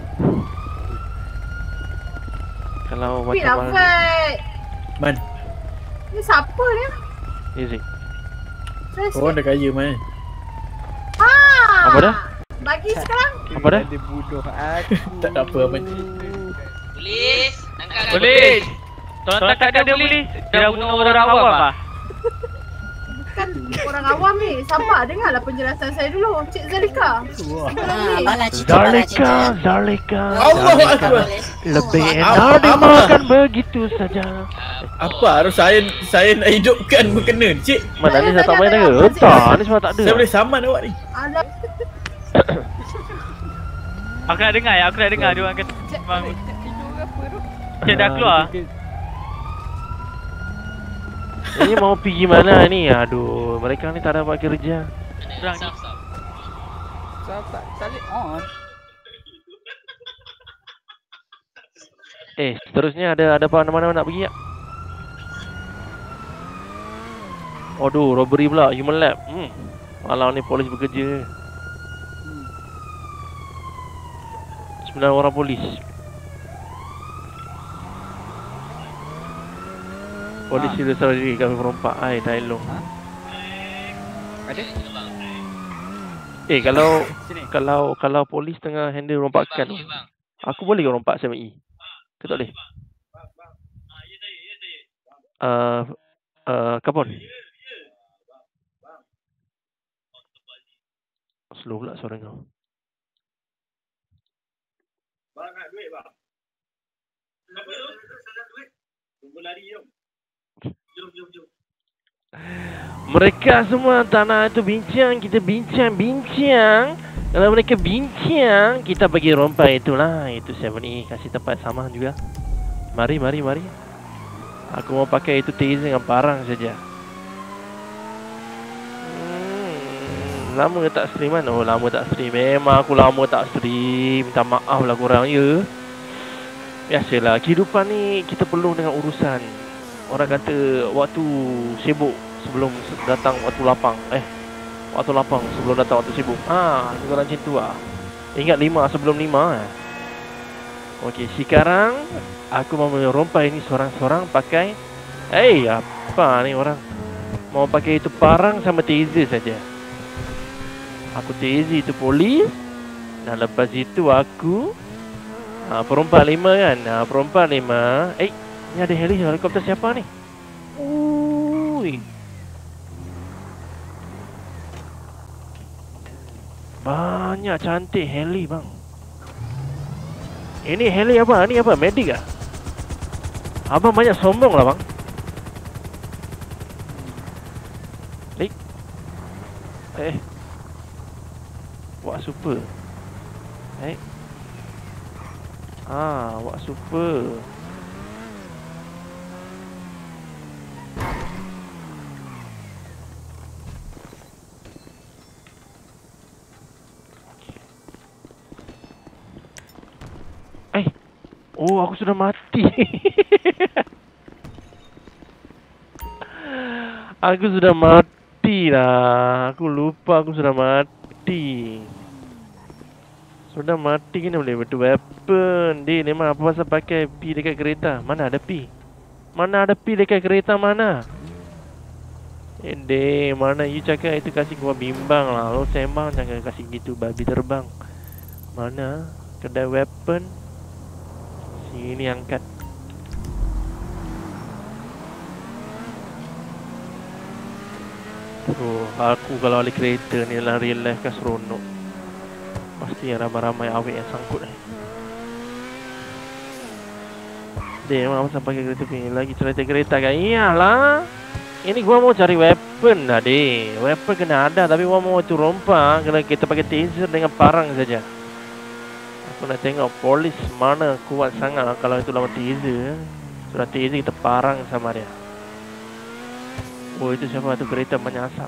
Speaker 1: Kalau
Speaker 9: Tapi
Speaker 1: macam
Speaker 9: lah
Speaker 1: mana
Speaker 9: Fat.
Speaker 8: Man,
Speaker 9: Ni siapa ni?
Speaker 1: Easy.
Speaker 8: orang dah kaya man.
Speaker 1: Apa dah?
Speaker 9: Bagi sekarang.
Speaker 1: Apa dah?
Speaker 6: Dia bodoh aku.
Speaker 8: Tak ada apa man.
Speaker 4: Polis, tangkap
Speaker 3: Polis! Tolong tangkap dia polis. Dia bunuh orang awam lah.
Speaker 9: Kan orang awam ni. Sabar, dengarlah penjelasan saya dulu. Cik Zalika.
Speaker 1: Zalika.
Speaker 8: Allah Akbar.
Speaker 1: Lebih enak dimakan begitu saja.
Speaker 8: Apa harus saya nak hidupkan berkena cik?
Speaker 1: Mana ni saya tak main ke? Tak, ni semua tak ada.
Speaker 8: Saya boleh saman awak ni.
Speaker 9: Alah.
Speaker 3: Aku nak dengar ya, aku nak dengar dia orang kata memang
Speaker 6: Tidur apa tu?
Speaker 3: Cik dah keluar.
Speaker 1: Ini mau pergi mana ni? Aduh, mereka ni tak ada buat kerja.
Speaker 3: Orang ni.
Speaker 6: Tak boleh on.
Speaker 1: Seterusnya ada apa mana nak pergi tak? Aduh, robbery pula, human lab. Malam ni polis bekerja. 9 orang polis. Polis sila sendiri kami merompak. Tak elok.
Speaker 6: Ada?
Speaker 1: Kalau polis tengah handle rompakan tu, aku boleh ke rompak 7E? Ke tak boleh? Kapon. Slow pula suara kau.
Speaker 10: Bang nak duit bang. Apa tu? Nak duit? Tunggu lari jom. Jom.
Speaker 1: Mereka semua tak nak tu bincang, kita bincang. Kalau mereka bincang, kita bagi rompak itulah. Itu 7E kasih tempat sama juga. Mari. Aku mau pakai itu taser dengan parang saja. Lama tak stream kan? Oh, lama tak stream. Memang aku lama tak stream. Minta maaf lah korang, ya. Biasalah, kehidupan ni kita perlu dengan urusan. Orang kata waktu sibuk sebelum datang waktu lapang. Waktu lapang sebelum datang waktu sibuk. Segala macam tu lah. Ingat 5 sebelum 5 . Okey, sekarang aku mau merompak ini seorang-seorang pakai. Apa ni orang? Mau pakai itu parang sama taser saja. Aku taser itu polis. Dan lepas itu aku perompak 5 kan. Perompak 5. Ni ada helikopter siapa ni? Ui. Banyak cantik heli bang. Ini heli apa? Ni apa? Medik ah? Abang banyak sombong lah bang. Wak super. Wak super. Oh, aku sudah mati. Aku sudah mati lah. Aku lupa aku sudah mati. Sudah mati kena boleh betul weapon. Dia memang apa pasal pakai P dekat kereta? Mana ada P? Mana ada P dekat kereta mana? Mana you cakap itu kasih gua bimbang lah. Lo sembang jangan kasih gitu babi terbang. Mana kedai weapon? Sini angkat. Aku kalau balik kereta ni lah real life kan seronok. Pasti yang ramai-ramai awet yang sangkut . Dia memang pasal pakai kereta api. Lagi cerita kereta kan. Iyalah. Ini gua mau cari weapon dah, deh. Weapon kena ada, tapi gua mau tu rompak. Kena kita pakai taser dengan parang saja. Aku nak tengok polis mana kuat sangat kalau itu lawan taser. Sudah taser kita parang sama dia. Oh, itu siapa tu kereta menyasap.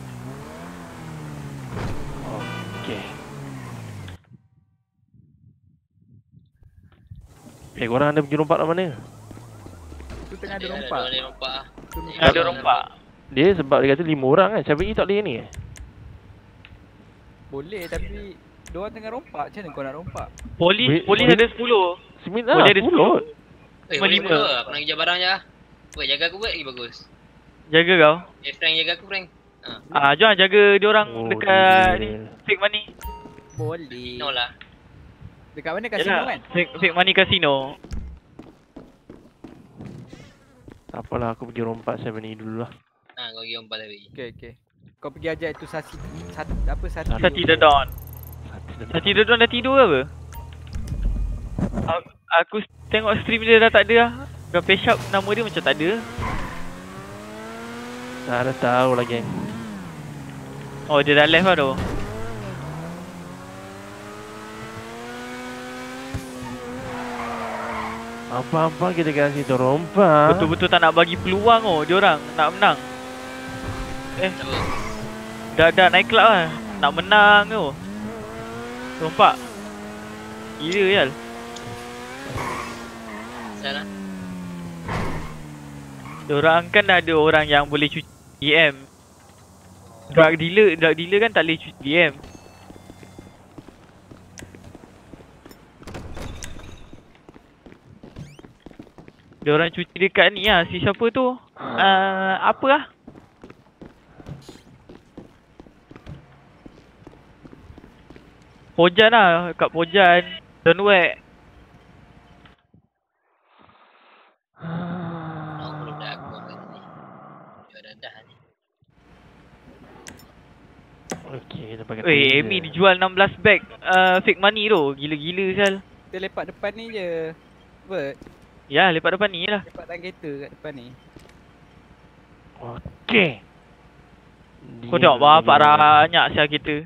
Speaker 1: Okey. Korang ada pergi rompak kat mana?
Speaker 6: Tu tengah ada rompak.
Speaker 4: Ada rompak.
Speaker 3: Ada rompak.
Speaker 1: Dia sebab dia kata 5 orang kan. Siapa tak boleh ni?
Speaker 6: Boleh tapi diorang tengah rompak. Macam mana kau nak rompak?
Speaker 3: Polis ada 10. Polis ada 10.
Speaker 4: Boleh 5. Aku nak kejar barang je lah. Buat jaga aku buat lagi bagus.
Speaker 3: Jaga kau?
Speaker 4: Frank jaga aku, Frank.
Speaker 3: Jom jaga diorang dekat ni. Fake money.
Speaker 6: Boleh.
Speaker 4: No lah.
Speaker 6: Dekat mana kasino kan?
Speaker 3: Fake money casino.
Speaker 1: Tak apalah, aku pergi rompak 7 dulu lah.
Speaker 4: Kau pergi rompak tadi.
Speaker 6: Okey. Kau pergi ajak itu Sati
Speaker 3: the Dawn. Sati the Dawn dah tidur ke apa? Aku tengok stream dia dah tak ada lah. Gapai Sharp nama dia macam tak ada.
Speaker 1: Tak ada tahu lagi.
Speaker 3: Oh, dia dah left lah tu.
Speaker 1: Apa-apa kita kasih tu rompak.
Speaker 3: Betul-betul tak nak bagi peluang diorang nak menang. Dah naik club lah. Nak menang tu. Rompak. Gila Yal.
Speaker 4: Salah.
Speaker 3: Diorang kan dah ada orang yang boleh cuci DM. Drug dealer kan tak boleh cuci DM. Diorang cuci dekat ni lah. Si siapa tu? Apa lah? Pojan lah. Kat Pojan. Don't whack.
Speaker 1: Okey, kita pakai.
Speaker 3: Amy dijual 16 bag fake money tu. Gila-gila Sal.
Speaker 6: Kita lepak depan ni je. Bert.
Speaker 3: Ya, lepak depan ni lah.
Speaker 6: Lepak dalam kereta kat depan ni.
Speaker 1: Okey.
Speaker 3: Kau tengok bapak banyak sial kita.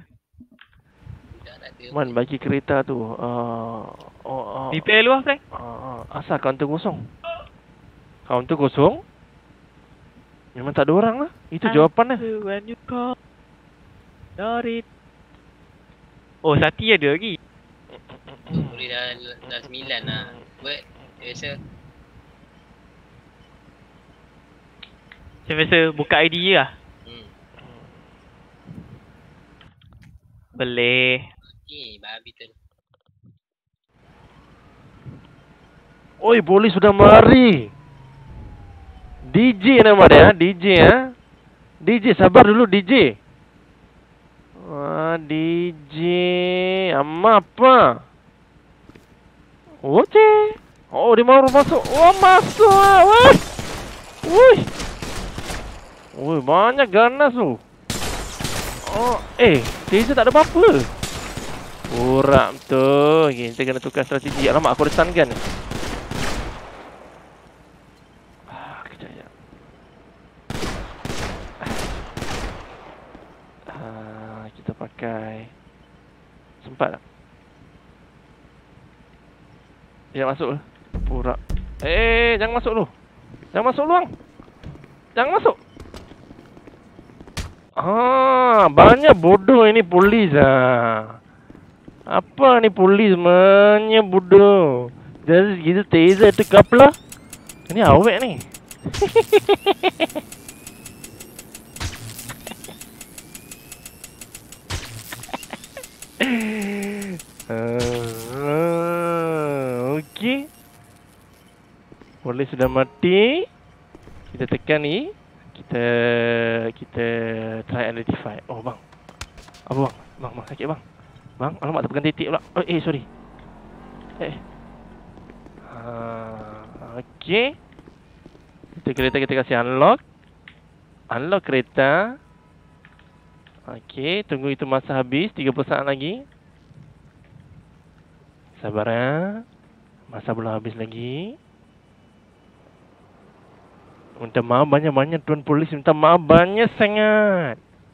Speaker 1: Man, bagi kereta tu.
Speaker 3: Repair lu lah, Frank.
Speaker 1: Asal kaunter kosong. Kaunter kosong? Memang tak ada orang lah. Itu jawapan lah.
Speaker 3: When you call, not it. Oh, Sati ada lagi.
Speaker 4: Boleh dah 9 lah. Buat biasa.
Speaker 3: Macam biasa buka ID je lah. Boleh.
Speaker 4: Babi tu.
Speaker 1: Oi, polis sudah mari. DJ nama dia, DJ ya. DJ sabar dulu DJ. DJ apa? Oke. Oh, dia mau masuk. Oh, masuk. Wah. Wih. Wih, banyak ganas tu. Oh, taser tak ada apa-apa. Urak betul. Okay, kita kena tukar strategi. Alamak, aku ada stun gun. Kejap ya. Kita pakai. Sempat tak? Jangan masuk lah. Urak. Jangan masuk lu. Jangan masuk lu, bang. Jangan masuk. Banyak bodoh ini polis ah. Apa ni polis banyak bodoh. Jadi gitu taser tekap lah. Ini awet ni. Okey. Polis sudah mati. Kita tekan ni. Kita try identify. Oh bang. Apa bang? Bang sakit bang. Bang, alamak tak pegang titik pula. Sorry. Okey. Kereta kita kasih unlock. Unlock kereta. Okey, tunggu itu masa habis 30 saat lagi. Sabar ya. Masa belum habis lagi. Minta maaf banyak-banyak tuan polis, minta maaf banyak sangat.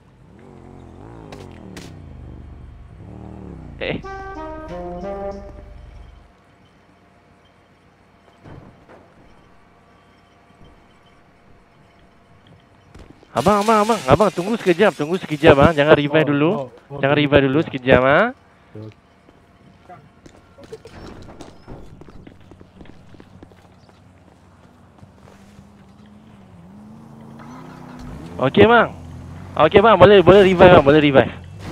Speaker 1: Abang, tunggu sekejap, ah. Jangan revive dulu. Jangan revive dulu sekejap, ah. Okey bang, boleh revive bang, boleh revive.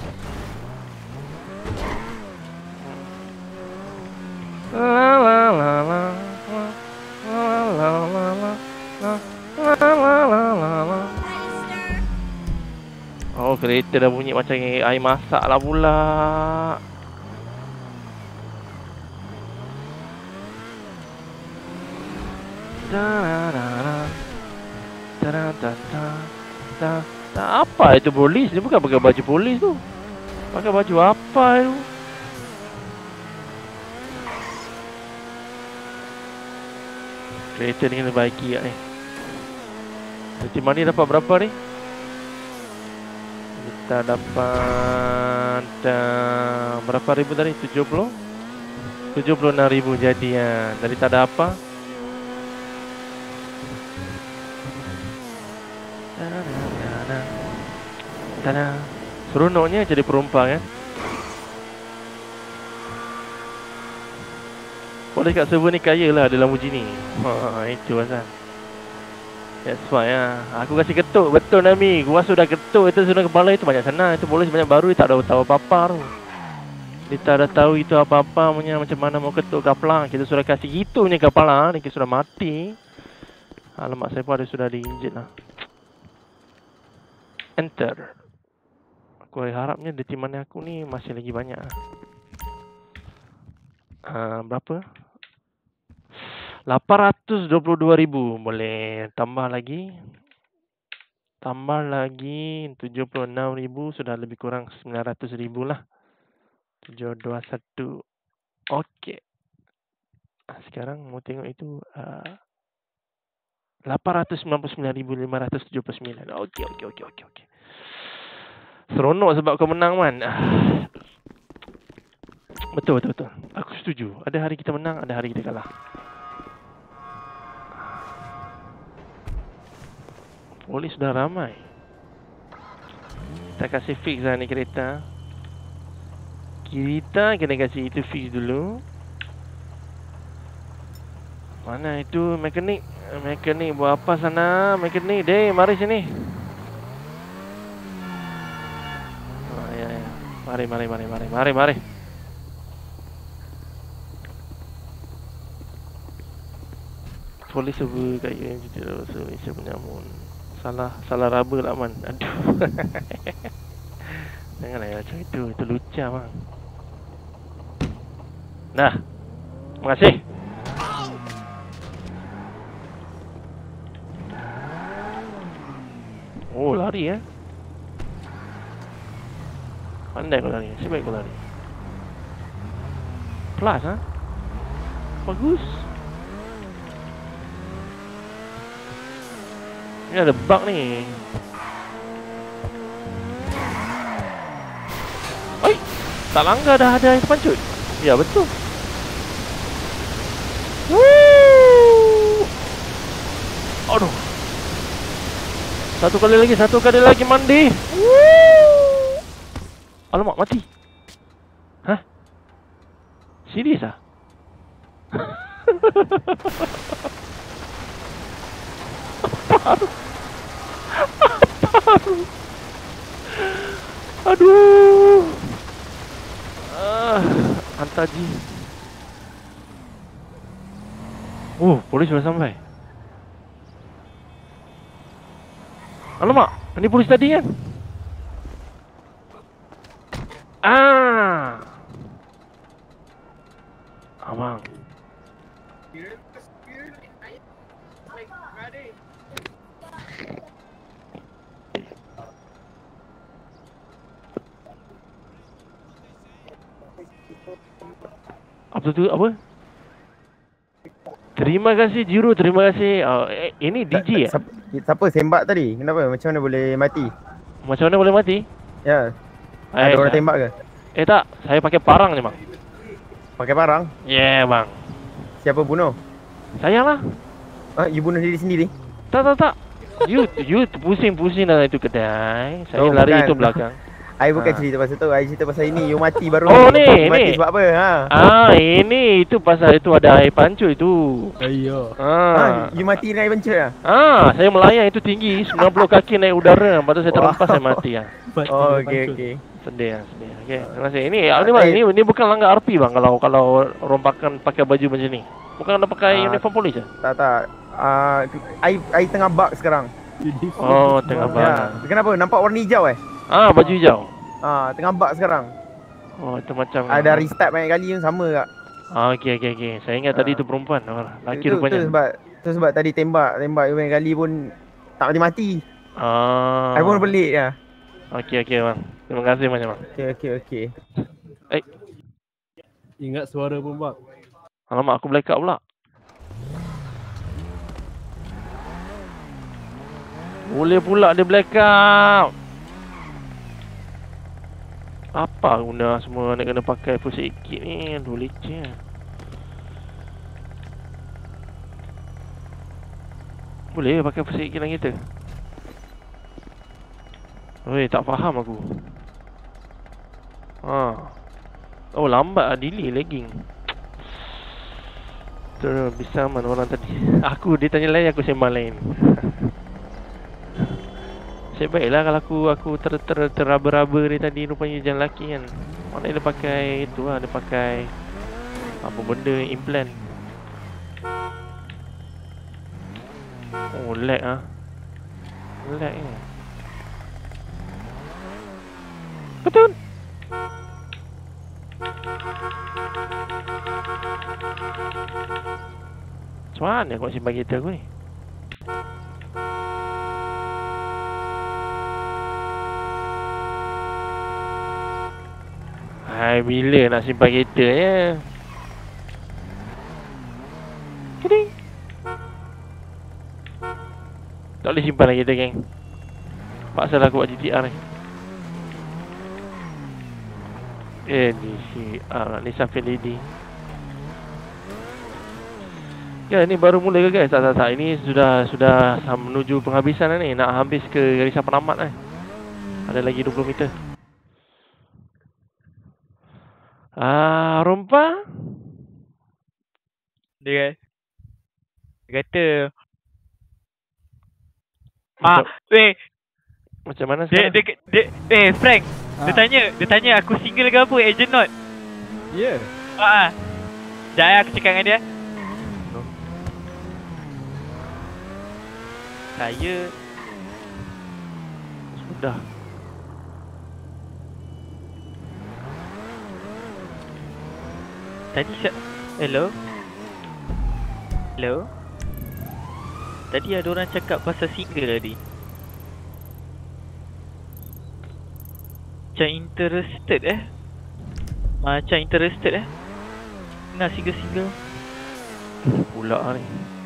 Speaker 1: Oh, kereta dah bunyi macam air masak lah pula. Apa itu polis? Dia bukan pakai baju polis tu. Pakai baju apa tu? Kereta ni kena baiki kat ni. Macam mana dapat berapa ni? Kita dapat berapa ribu tadi? 70? 76,000 jadi ya. Dari tak ada apa. Tada. Seronoknya jadi penumpang kan. Polis kat server ni kaya lah ada Lamborghini. Itu pasal. That's why lah. Aku kasih ketuk. Betul Nami. Gua sudah ketuk. Itu sudah kepala itu banyak sana. Itu polis banyak baru. Dia tak ada tahu apa-apa tu. Dia tak ada tahu itu apa-apa punya. Macam mana mau ketuk kapal. Kita sudah kasih gitu punya kepala. Dia sudah mati. Alamak saya pun ada sudah diinjek lah. Enter. Aku harapnya di timan aku ni masih lagi banyak. Berapa? 822,000. Boleh tambah lagi. Tambah lagi 76,000. Sudah lebih kurang 900,000 lah. 721. Okey. Sekarang mau tengok itu 899,579. Okey. Seronok sebab kau menang man. Betul. Aku setuju. Ada hari kita menang, ada hari kita kalah. Polis sudah ramai. Kita kasih fix lah ni kereta. Kita kena kasih itu fix dulu. Mana itu mekanik? Mekanik buat apa sana? Mekanik, deh, mari sini. Ya. Mari. Polis apa kaya kita Malaysia punya mun. Salah raba lah man. Aduh. Janganlah macam itu lucah bang. Nah. Terima kasih. Oh, lari ya. Pandai kau lari. Sebaik kau lari. Plus ha. Bagus. Ini ada bug ni. Oi, tak langgar dah ada yang pancut. Ya betul. Woo! Aduh. Satu kali lagi mandi. Woo! Alamak, mati. Hah? Serius ah? Aduh. Antaji. Polis sudah sampai. Alamak, ini polis tadi kan? Abang. Apa tu apa? Terima kasih Jiro, terima kasih. Ini DJ ya?
Speaker 11: Siapa tembak tadi? Kenapa? Macam mana boleh mati?
Speaker 1: Macam mana boleh mati?
Speaker 11: Ya. Ada orang tembak ke?
Speaker 1: Tak, saya pakai parang ni bang.
Speaker 11: Pakai parang?
Speaker 1: Yeah bang.
Speaker 11: Siapa bunuh?
Speaker 1: Saya lah.
Speaker 11: You bunuh diri sendiri?
Speaker 1: Tak. You pusing-pusing dalam itu kedai. Saya lari itu belakang.
Speaker 11: I bukan cerita pasal tu, I cerita pasal ini. You mati baru.
Speaker 1: Ni.
Speaker 11: Mati sebab apa?
Speaker 1: Ini itu pasal itu ada air pancur itu.
Speaker 8: Ayo.
Speaker 11: You mati naik pancur lah?
Speaker 1: Saya melayang itu tinggi 90 kaki naik udara. Lepas tu saya terlepas saya mati lah.
Speaker 11: Okey.
Speaker 1: Sedih. Okey, terima kasih. Ini bukan langgar RP bang kalau rompakan pakai baju macam ni. Bukan ada pakai uniform polis ah?
Speaker 11: Tak. I tengah bug sekarang.
Speaker 1: Oh, tengah bug.
Speaker 11: Kenapa? Nampak warna hijau
Speaker 1: baju hijau.
Speaker 11: Tengah bug sekarang.
Speaker 1: Oh, itu macam
Speaker 11: ada restart banyak kali pun sama kak.
Speaker 1: Okey. Saya ingat tadi itu perempuan. Laki rupanya.
Speaker 11: Itu sebab tadi tembak banyak kali pun tak mati. I pun pelik ya.
Speaker 1: Okey bang. Terima kasih banyak bang.
Speaker 11: Okey.
Speaker 8: Ingat suara pun bang.
Speaker 1: Alamak, aku blackout pula. Boleh pula dia blackout. Apa guna semua nak kena pakai full sikit ni? Aduh leceh. Boleh pakai full sikit dengan kita? Oi, tak faham aku. Oh, lambat lah, delay, lagging. Terus bisa mana orang tadi. Dia tanya lain, aku sembang lain. Saya baiklah kalau aku teraba-raba dia tadi rupanya jalan lelaki kan. Mana dia pakai itu lah, dia pakai apa benda implant. Oh, lag ah. Lag ni. Betul. Macam mana aku nak simpan kereta aku ni? Bila nak simpan kereta ya? Keding. Tak boleh simpan lagi kereta geng. Paksa lah aku buat GTR ni. Ni Nissan Lady. Ni baru mula ke guys? Tak. Ini sudah menuju penghabisan lah ni. Nak habis ke garisan penamat lah. Ada lagi 20 meter. Rompa?
Speaker 3: Dia kata
Speaker 1: macam mana sekarang?
Speaker 3: Frank, dia tanya aku single ke apa, Agent Not?
Speaker 8: Ya.
Speaker 3: Sekejap aku cakap dengan dia. Saya
Speaker 1: sudah.
Speaker 3: Tadi Hello? Tadi ada orang cakap pasal single tadi. Macam interested Nak single
Speaker 1: pula ni.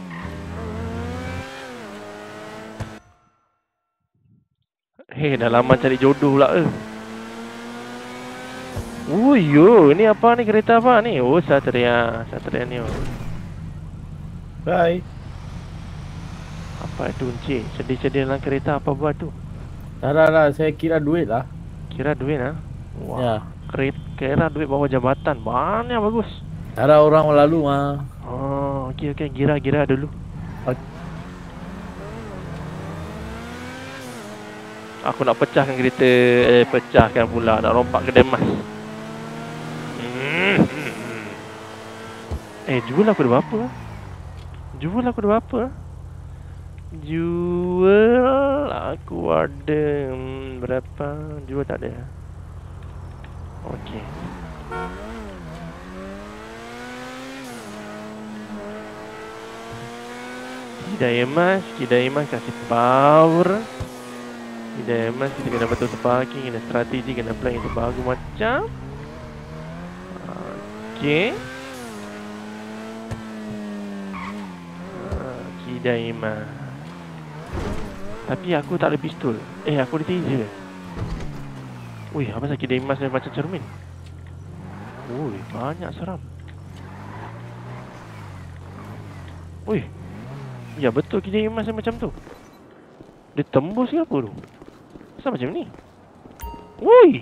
Speaker 1: Dah lama cari jodoh pula ke? Ni apa ni, kereta apa ni? Oh, Satria ni.
Speaker 8: Bye.
Speaker 1: Apa tu encik? Sedih-sedih dalam kereta apa buat tu?
Speaker 8: Dah, saya kira duit lah.
Speaker 1: Kira duit lah? Wah,
Speaker 8: ya.
Speaker 1: Kira duit bawah jabatan. Mana bagus?
Speaker 8: Ada orang lalu mah.
Speaker 1: Oh, okey. Gira dulu. Aku nak pecahkan kereta. Pecahkan pula. Nak rompak kedai emas. Jual aku ada berapa? Jual aku ada berapa? Jual tak ada. Okey. Kidai emas kasih power. Kidai emas kita kena betul parking, kena strategi, kena plan yang terbaru macam. Okey. Kedai emas. Tapi aku tak ada pistol. Aku ada taser. Wih, apa sakit kedai emas ni macam cermin. Wih, banyak seram. Wih. Ya betul kedai emas macam tu. Dia tembus ke apa tu? Kenapa macam ni? Woi.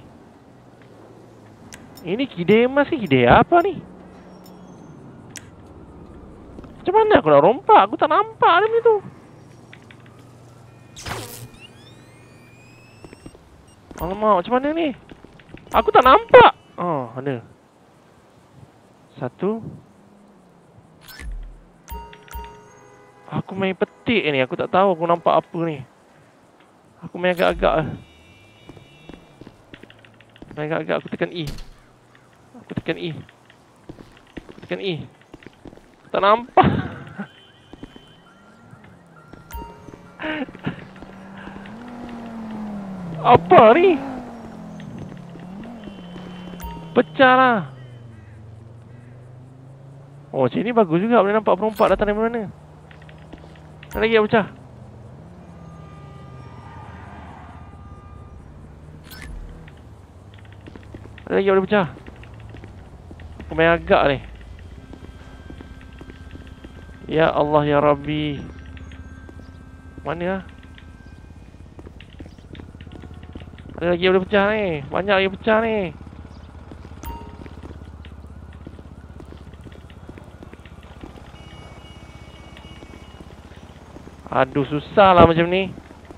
Speaker 1: Ini kedai emas ke kedai apa ni? Macam mana aku nak rompak? Aku tak nampak ada macam tu. Alamak, macam mana ni? Aku tak nampak. Oh, ada. Satu. Aku main petik ni. Aku tak tahu aku nampak apa ni. Aku main agak-agak. Main agak-agak. Aku tekan E. Aku tekan E. Aku tekan E. Tak nampak. Apa ni? Pecah lah. Oh, macam ni bagus juga. Boleh nampak perompak datang dari mana. Ada lagi yang pecah. Ada lagi yang boleh pecah. Aku main agak ni. Ya Allah ya Rabbi. Mana lah? Ada lagi yang boleh pecah ni. Banyak lagi yang pecah ni. Aduh, susah lah macam ni.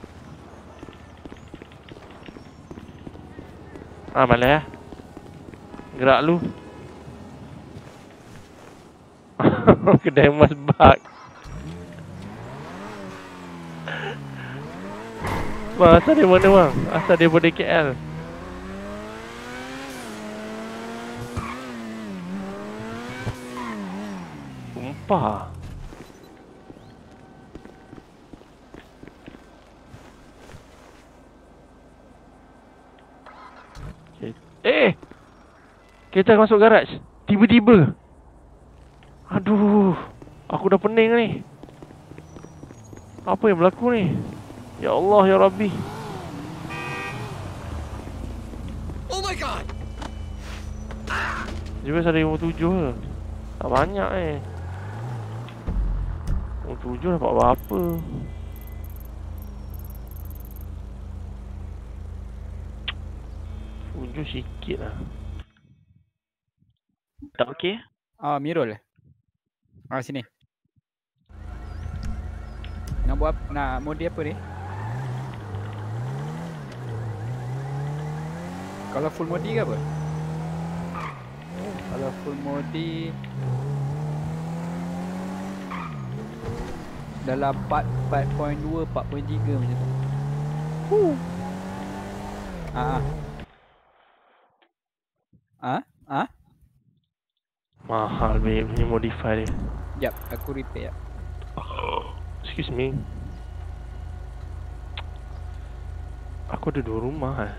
Speaker 1: Malah ya. Gerak lu. Kedai emas bug. Bang, asal dia mana bang? Asal dia pada KL. Sumpah. Kita masuk garaj. Tiba-tiba. Aduh. Aku dah pening ni. Apa yang berlaku ni? Ya Allah ya Rabbi. Oh my god. Juga ada 57 ke? Tak banyak 57 dapat berapa? Tujuh sikit lah.
Speaker 3: Tak okey?
Speaker 6: Mirul. Sini. Nak buat nak mode apa ni? Kalau full mode ke apa? Kalau full mode dalam 4.2, 4.3 macam tu.
Speaker 1: Mahal babe, ni modify dia.
Speaker 6: Jap, aku repair.
Speaker 1: Excuse me. Aku ada 2 rumah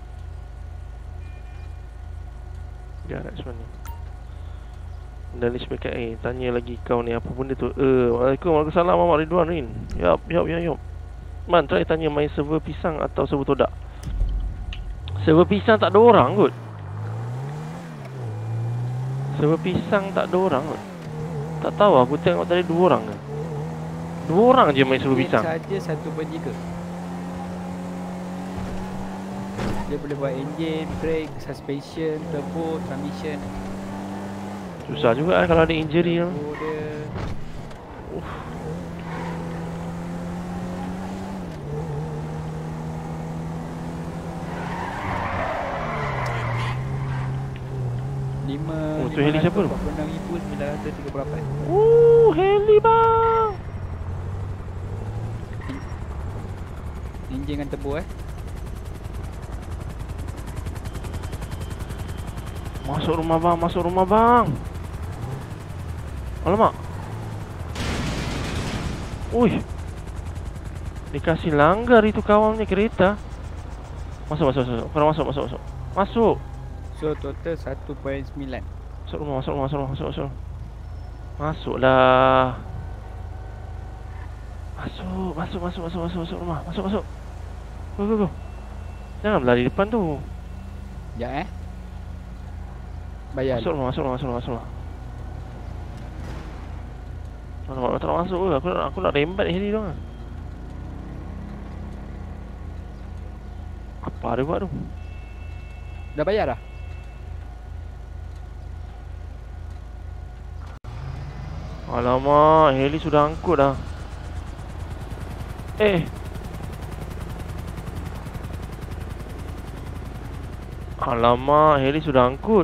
Speaker 1: garaj mana? Dan ni cakap tanya lagi kau ni apa benda tu? Waalaikumsalam Muhammad Ridwan Rin. Yup. Man, try tanya main server pisang atau server todak. Server pisang tak ada orang kot. Server pisang tak ada orang kot. Tak tahu, aku tengok tadi 2 orang ke. 2 orang je main server pisang.
Speaker 6: Saja 1/3. Dia boleh buat engine, brake, suspension, turbo, transmission.
Speaker 1: Susah juga kalau ada injury lah. Tu heli siapa tu?
Speaker 6: 46,938.
Speaker 1: Heli bang.
Speaker 6: Enjin dengan turbo
Speaker 1: Masuk rumah bang. Alamak. Ui. Dikasih langgar itu kawannya kereta. Masuk. Korang masuk. Masuk.
Speaker 6: So total 1.9.
Speaker 1: Masuk rumah. Masuklah. Masuk rumah. Masuk. Go. Jangan berlari depan tu.
Speaker 6: Ya bayar.
Speaker 1: Masuk rumah. Tak masuk ke? Aku nak rembat heli tu. Apa dia buat tu?
Speaker 6: Dah bayar dah?
Speaker 1: Alamak, heli sudah angkut dah. Alamak, heli sudah angkut.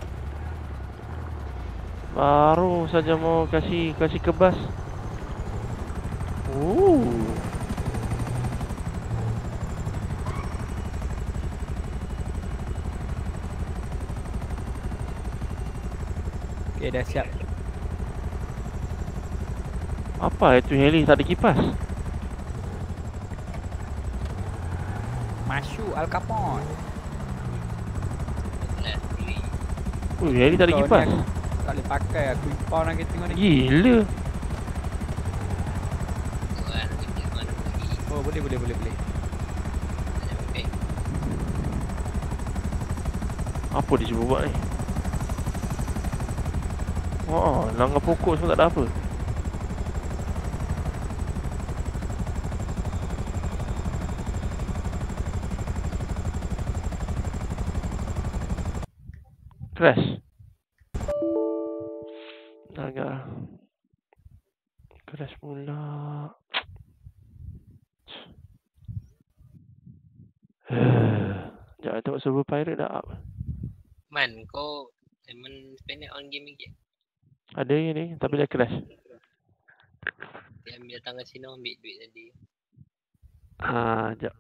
Speaker 1: Baru saja mau kasih kebas.
Speaker 6: Okay, dah siap.
Speaker 1: Apa itu heli tak ada kipas?
Speaker 6: Masuk Al Capone.
Speaker 1: Heli tak ada kipas.
Speaker 6: Tak boleh pakai aku impor nak kita tengok ni.
Speaker 1: Gila.
Speaker 6: Oh, boleh.
Speaker 1: Apa dia cuba buat ni? Langgar pokok semua tak ada apa. Crash. Agak crash pula. Jangan tengok server pirate dah up.
Speaker 4: Man, kau memang spend on game lagi?
Speaker 1: Ada ni, tapi dia crash.
Speaker 4: Dia ambil datang kat sini ambil duit tadi.
Speaker 1: Sekejap.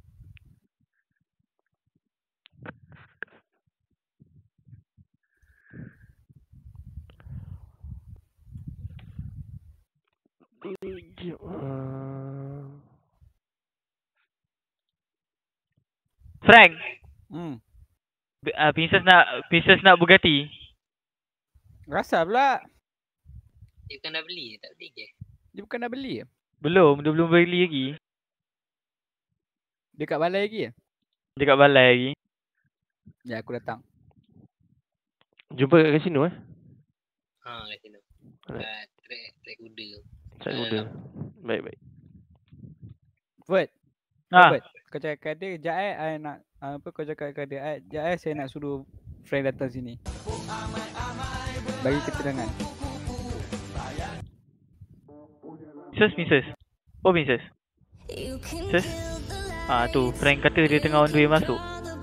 Speaker 3: Frank. Princess nak Bugatti.
Speaker 6: Rasa pula.
Speaker 4: Dia bukan dah beli, tak beli ke?
Speaker 6: Dia bukan dah beli?
Speaker 3: Belum beli lagi.
Speaker 6: Dia kat balai lagi?
Speaker 3: Dia kat balai lagi.
Speaker 6: Ya, aku datang.
Speaker 1: Jumpa kat kasino
Speaker 4: Kat sini. Track kuda.
Speaker 1: Track kuda. Baik.
Speaker 6: Ford. Kau cakap kat dia, sekejap I nak kau cakap kat dia, sekejap saya nak suruh friend datang sini. Bagi keterangan.
Speaker 3: Princess. Oh, Princess. Princess. Tu Frank kata dia tengah on the way masuk.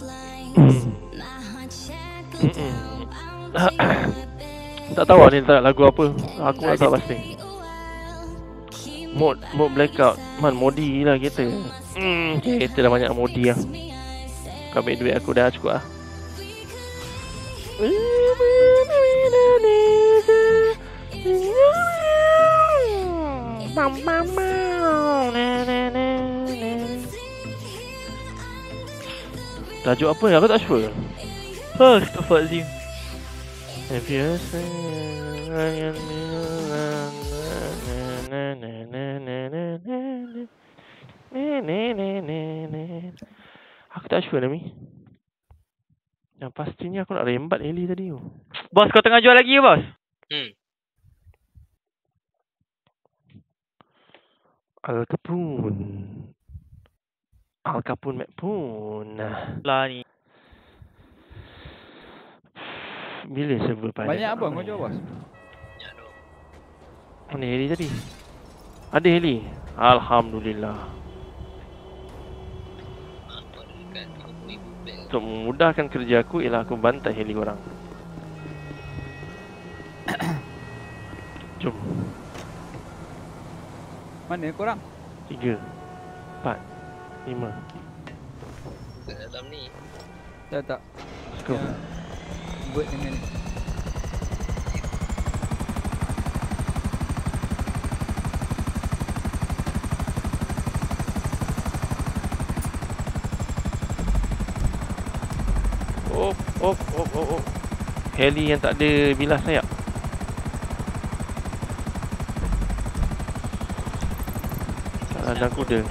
Speaker 1: Tak tahu ni tak lagu apa. Aku tak tahu pasti. Mode blackout. Man, modi lah kereta. Kereta dah banyak modi lah. Kau ambil duit aku dah cukup lah. Tajuk apa ni? Aku tak sure.
Speaker 3: Astagfirullahaladzim.
Speaker 1: If you say aku tak sure Nami. Yang pastinya aku nak rembat heli tadi tu.
Speaker 3: Bos, kau tengah jual lagi ke bos?
Speaker 1: Al Capone McPoon
Speaker 3: lah ni.
Speaker 1: Bila server pada
Speaker 6: banyak apa kau jual bos?
Speaker 1: Mana heli tadi? Ada heli? Alhamdulillah. Untuk memudahkan kerja aku ialah aku bantai heli korang. Jom.
Speaker 6: Mana korang?
Speaker 1: 3 4 5
Speaker 4: Kat dalam ni.
Speaker 6: Tak
Speaker 1: Let's go.
Speaker 6: Buat dengan ni.
Speaker 1: Oh. Heli yang tak ada bilas sayap. Ladang kuda.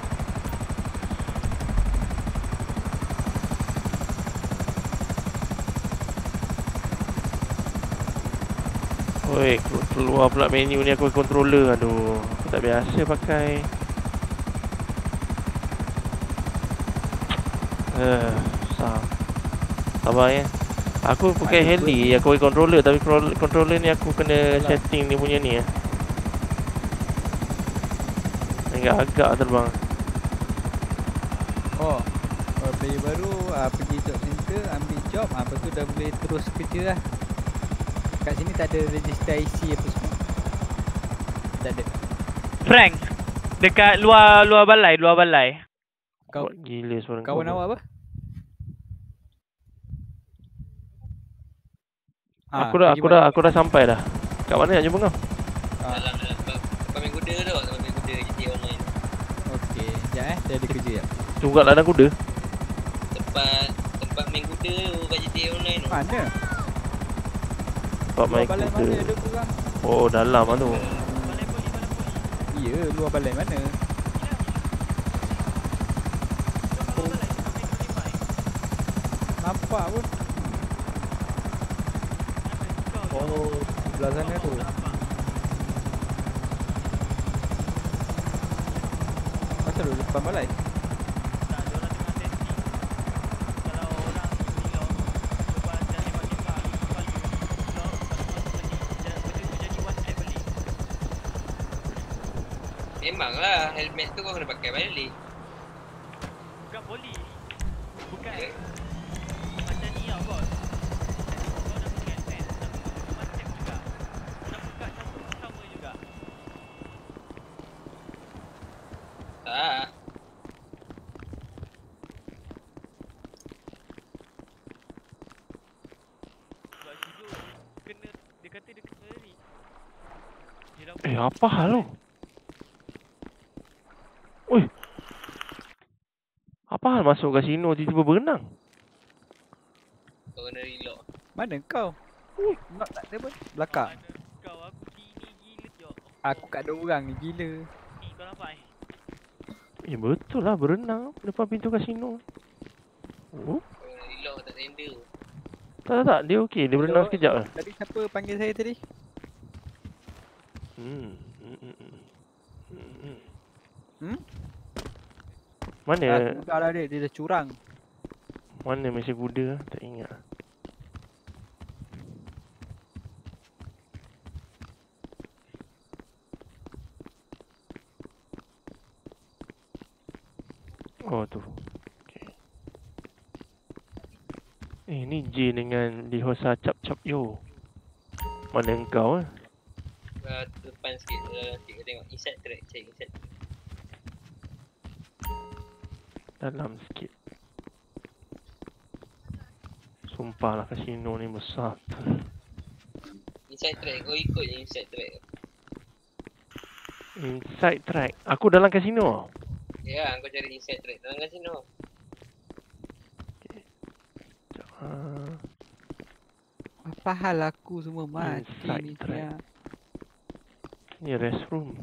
Speaker 1: Oi, keluar pula menu ni aku controller. Aduh, aku tak biasa pakai. Sabar ya. Aku pakai heli, aku pakai controller, tapi controller ni aku kena setting ni punya ni. Agak-agak terbang.
Speaker 6: Oh, player baru pergi job center, ambil job, lepas tu dah boleh terus kerja lah. Kat sini tak ada register IC apa semua. Tak ada.
Speaker 3: Frank, dekat luar balai.
Speaker 1: Kau gila suara kau.
Speaker 6: Kawan awak apa?
Speaker 1: Aku dah sampai dah. Kat mana nak jumpa kau?
Speaker 4: Dalam tempat main kuda tu, tempat main kuda GTA Online.
Speaker 6: Okey, sekejap saya ada kerja jap.
Speaker 1: Tunggu kat ladang kuda.
Speaker 4: Tempat main kuda tu kat GTA Online tu.
Speaker 6: Mana?
Speaker 1: Tempat main kuda.
Speaker 6: Mana ada kurang?
Speaker 1: Oh, dalam ah tu.
Speaker 6: Ya, luar balai mana? Nampak pun. Oh, sebelah sana tu. Pasal dulu depan balai.
Speaker 4: Memanglah helmet tu kau kena pakai balik.
Speaker 3: Bukan poli. Bukan. Macam ni lah bos. Kau nak pakai helmet, macam juga. Nak buka sama juga.
Speaker 4: Tak.
Speaker 3: Sebab situ kena, dia kata dia kena ni.
Speaker 1: Apa hal tu? Oi. Apa hal masuk kasino tiba-tiba berenang?
Speaker 4: Kau kena reload.
Speaker 6: Mana kau? Nak tak ada pun. Belakang.
Speaker 3: Kau aku sini gila je.
Speaker 6: Aku kat ada orang ni gila.
Speaker 3: Ni kau nampak
Speaker 1: Betul lah berenang depan pintu kasino. Oh.
Speaker 4: Kau kena reload tak tender.
Speaker 1: Tak, dia okey, dia berenang sekejap lah.
Speaker 6: Tadi siapa panggil saya tadi?
Speaker 1: Mana?
Speaker 6: Dah lah dia dah curang.
Speaker 1: Mana mesin kuda? Tak ingat. Oh tu. Okay. Ni J dengan Lihosa cap-cap yo. Mana engkau
Speaker 4: Depan sikit, kau tengok inside track, cari inside track.
Speaker 1: Dalam sikit. Sumpah lah kasino ni besar.
Speaker 4: Inside track, kau ikut je inside track.
Speaker 1: Inside track? Aku dalam kasino?
Speaker 4: Ya, kau cari inside track dalam kasino.
Speaker 1: Okay.
Speaker 6: Apa hal aku semua mati ni dia.
Speaker 1: Ni restroom.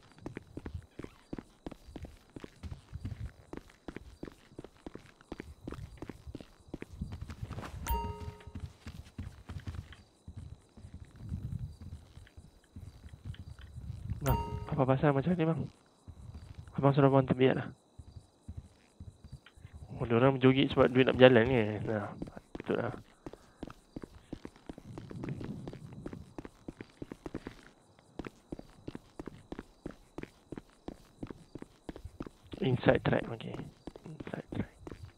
Speaker 1: Bang, apa pasal macam ni bang? Abang sudah buang tembiat lah. Oh, diorang berjoget sebab duit nak berjalan ni. Nah, betul lah. Inside track, okay. Inside track.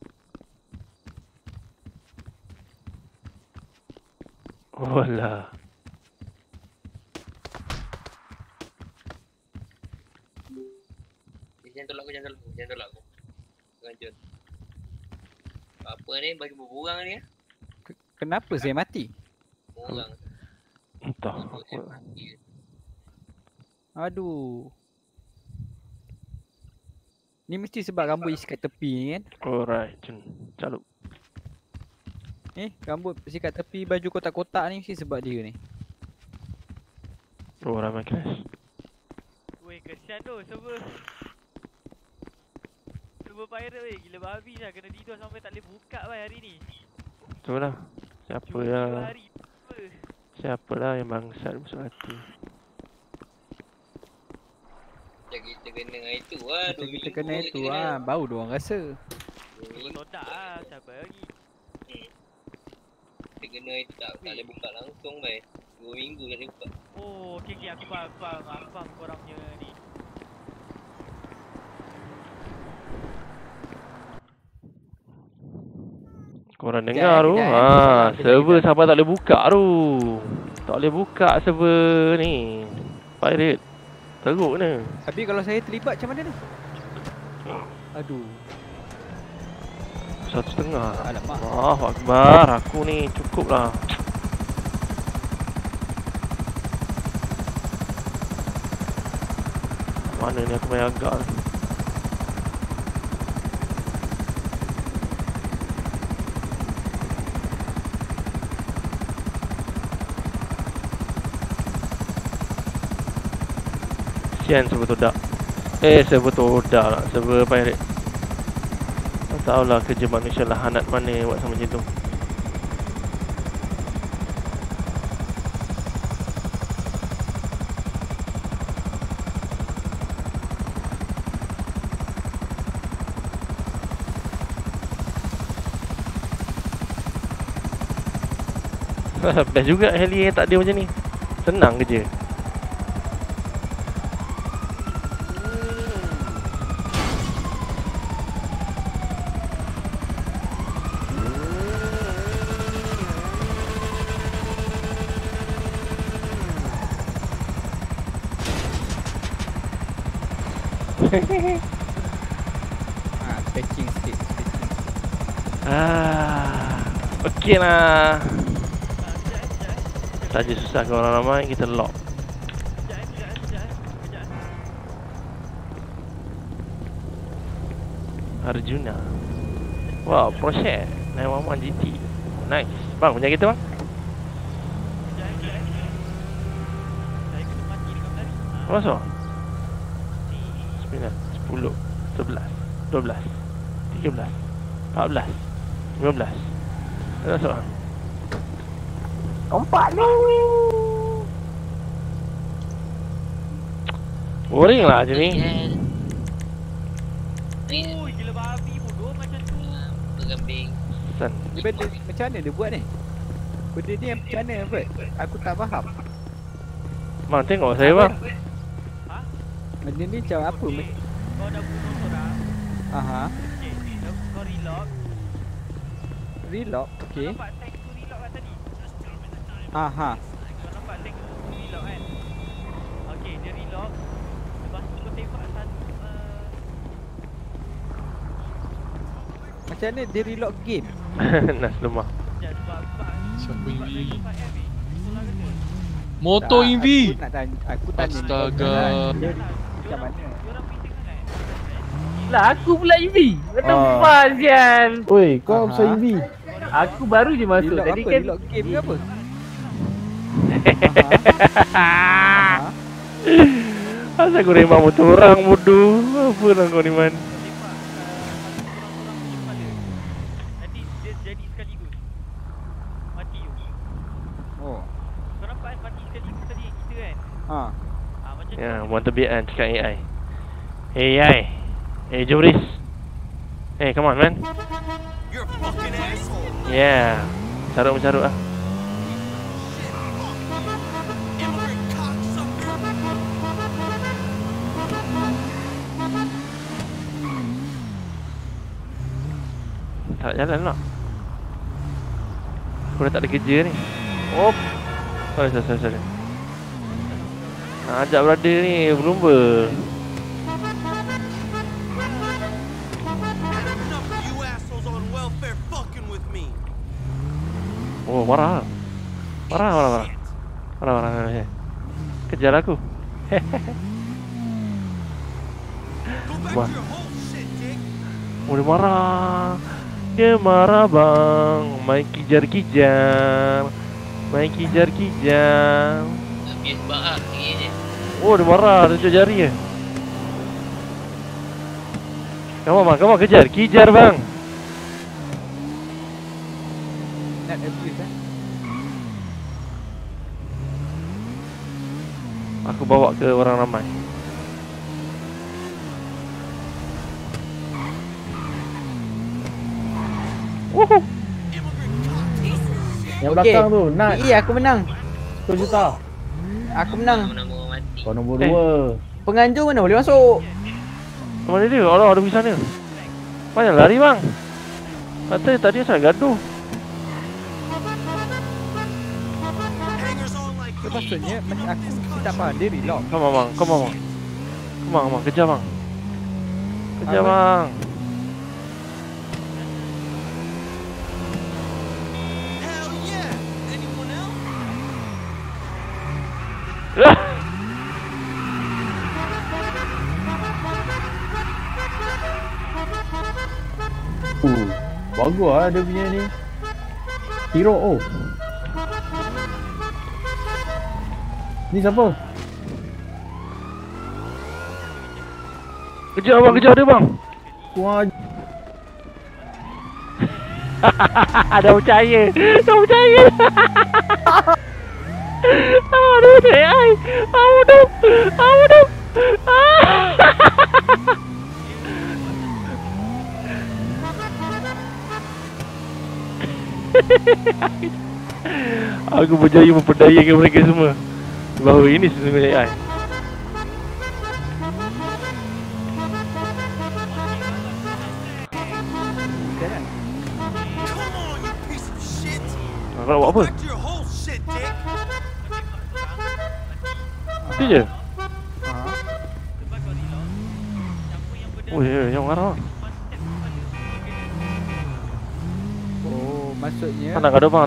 Speaker 1: Oh lah.
Speaker 4: Jangan tolak aku. Lanjut. Apa ni bagi berburang ni?
Speaker 6: Kenapa saya mati?
Speaker 4: Burang.
Speaker 1: Entah.
Speaker 6: Aduh. Ni mesti sebab rambut isi kat tepi ni kan?
Speaker 1: Alright, calup.
Speaker 6: Rambut isi kat tepi baju kotak-kotak ni mesti sebab dia ni.
Speaker 1: Oh, ramai crash.
Speaker 3: Weh, kesian tu server. Server pirate weh, gila babi lah. Kena DDoS sampai tak boleh buka weh hari ni.
Speaker 1: Betul lah. Siapa lah? Siapa lah yang bangsat busuk hati?
Speaker 4: Kita kena itu lah.
Speaker 6: Kita kena itu lah. Baru diorang rasa.
Speaker 3: Todak lah. Siapa lagi?
Speaker 4: Kita kena itu tak boleh buka langsung weh. 2 minggu tak boleh buka.
Speaker 3: Oh, okey aku faham korang punya ni.
Speaker 1: Korang dengar tu? Server sampai tak boleh buka tu. Tak boleh buka server ni. Pirate. Teruk ni.
Speaker 6: Tapi kalau saya terlibat macam mana ni? Aduh.
Speaker 1: 1.5.
Speaker 6: Alamak.
Speaker 1: Allahu Akbar. Aku ni cukup lah. Mana ni aku main agak ni. Sian server todak. Server todak lah. Server pirate. Tak tahulah kerja manusia lahanat mana buat sama macam tu. Best juga heli yang tak ada macam ni. Senang kerja.
Speaker 6: Patching sikit.
Speaker 1: Okey lah. Saja susah kalau orang ramai kita lock. Arjuna. Wow, proses 911 GT. Nice. Bang, punya kita bang. Masuk. 9, 10, 11, 12, 13, 14, 15. Masuk.
Speaker 11: Ompak ni.
Speaker 1: Boring lah macam ni.
Speaker 3: Oh, gila babi bodoh macam tu.
Speaker 4: Berkambing.
Speaker 6: Dia benda macam mana dia buat ni? Benda ni macam mana Bert? Aku tak faham.
Speaker 1: Bang, tengok saya bang.
Speaker 6: Benda ni macam apa?
Speaker 3: Kau dah bunuh orang.
Speaker 6: Aha.
Speaker 3: Okay, kau relock.
Speaker 6: Relock, okey.
Speaker 3: Nampak tank tu relock kan tadi?
Speaker 6: Aha.
Speaker 3: Kau nampak tank tu relock kan? Okay, dia relock. Lepas tu kau tembak satu.
Speaker 6: Macam mana dia relock game?
Speaker 1: Nas lemah.
Speaker 12: Siapa EV? Motor EV.
Speaker 6: Aku tanya.
Speaker 12: Astaga.
Speaker 6: Macam mana?
Speaker 13: Lah aku pula EV. Kenapa sian?
Speaker 11: Oi, kau pasal EV.
Speaker 13: Aku baru je masuk.
Speaker 6: Relock
Speaker 13: Tadi
Speaker 6: apa?
Speaker 13: kan
Speaker 6: Relock game ke apa?
Speaker 1: Asal kau remah motor orang bodoh. Apa lah kau ni man?
Speaker 3: Nanti dia jadi sekaligus. Mati you.
Speaker 6: Oh.
Speaker 3: Kau nampak kan mati sekaligus tadi kita kan? Macam
Speaker 1: Ya, buat terbiak kan cakap AI. Hey AI. Hey Joris. Hey, come on man.
Speaker 14: You're a fucking asshole.
Speaker 1: Yeah. Carut-carut lah. Tak jalan lah. Aku dah tak ada kerja ni. Oh. Sorry. Ajak brother ni berlumba. Oh, marah. Marah. Kejar aku. Wah. Oh, dia marah. Dia marah bang. Main kijar-kijar.
Speaker 4: Habis bak ni je.
Speaker 1: Oh, dia marah. Dia tunjuk jari je. Come on, kejar bang.
Speaker 6: Nak abuse
Speaker 1: Aku bawa ke orang ramai. Woohoo.
Speaker 11: Yang belakang tu, Nat.
Speaker 6: Iya, aku menang.
Speaker 11: 1 juta.
Speaker 6: Aku menang.
Speaker 11: Kau nombor 2.
Speaker 6: Penganjur mana boleh masuk?
Speaker 1: Mana dia? Allah, ada pergi sana. Banyak lari bang. Kata tadi saya gaduh.
Speaker 6: Maksudnya aku tak faham dia relock.
Speaker 1: Come on, kejar bang. Kejar bang.
Speaker 11: Bagus lah dia punya ni. Hero oh. Ni siapa?
Speaker 1: Kejar dia bang.
Speaker 11: Wah.
Speaker 1: Dah percaya. Aduh, AI. Aduh. Aku berjaya memperdayakan mereka semua bahawa ini sesungguhnya AI. Kau nak buat apa? Itu je? Oh ya, yang marah.
Speaker 6: Oh, maksudnya
Speaker 1: Tak nak gaduh bang.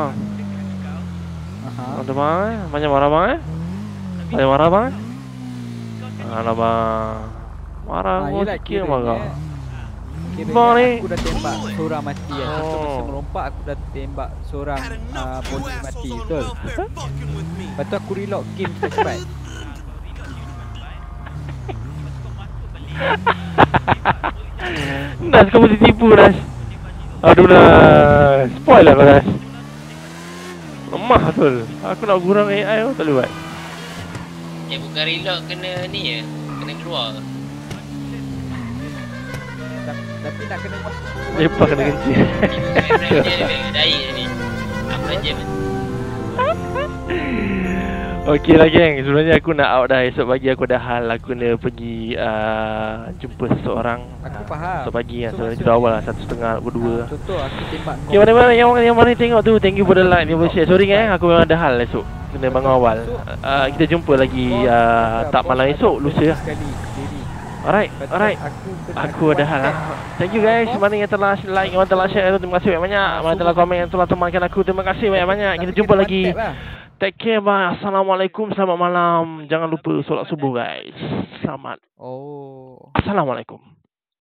Speaker 1: Ada bang, banyak marah bang Banyak marah bang. Alah bang. Marah kau sikit marah.
Speaker 6: Bang ni aku dah tembak seorang mati kan. Masa melompat aku dah tembak seorang polis mati, betul? Lepas tu aku reload game cepat.
Speaker 1: Nas, kau mesti tipu Nas. Aduh Nas, spoil lah kau Nas. Lemah betul. Aku nak gurang AI tu tak boleh buat.
Speaker 4: Bukan reload, kena ni je. Kena keluar.
Speaker 6: Tapi nak kena
Speaker 1: lepas kena kencing.
Speaker 4: Dai ni. Apa je.
Speaker 1: Okey lah geng, sebenarnya aku nak out dah. Esok pagi aku ada hal. Aku kena pergi jumpa seseorang.
Speaker 6: Aku faham.
Speaker 1: Esok pagi kan, sebenarnya sudah awal lah, 1:30 pukul 2.
Speaker 6: Contoh aku tembak kau.
Speaker 1: Okay, mana-mana yang mana tengok tu. Thank you for the like, for share. Sorry aku memang ada hal esok. Kena bangun awal. Kita jumpa lagi tak malam esok, lusa lah. Alright. Aku ada hal lah. Thank you guys. Mana yang telah like, yang telah share, terima kasih banyak-banyak. Mana telah komen, yang telah temankan aku, terima kasih banyak-banyak. Kita jumpa lagi. Take care, bye. Assalamualaikum, selamat malam. Jangan lupa solat subuh guys. Selamat. Assalamualaikum.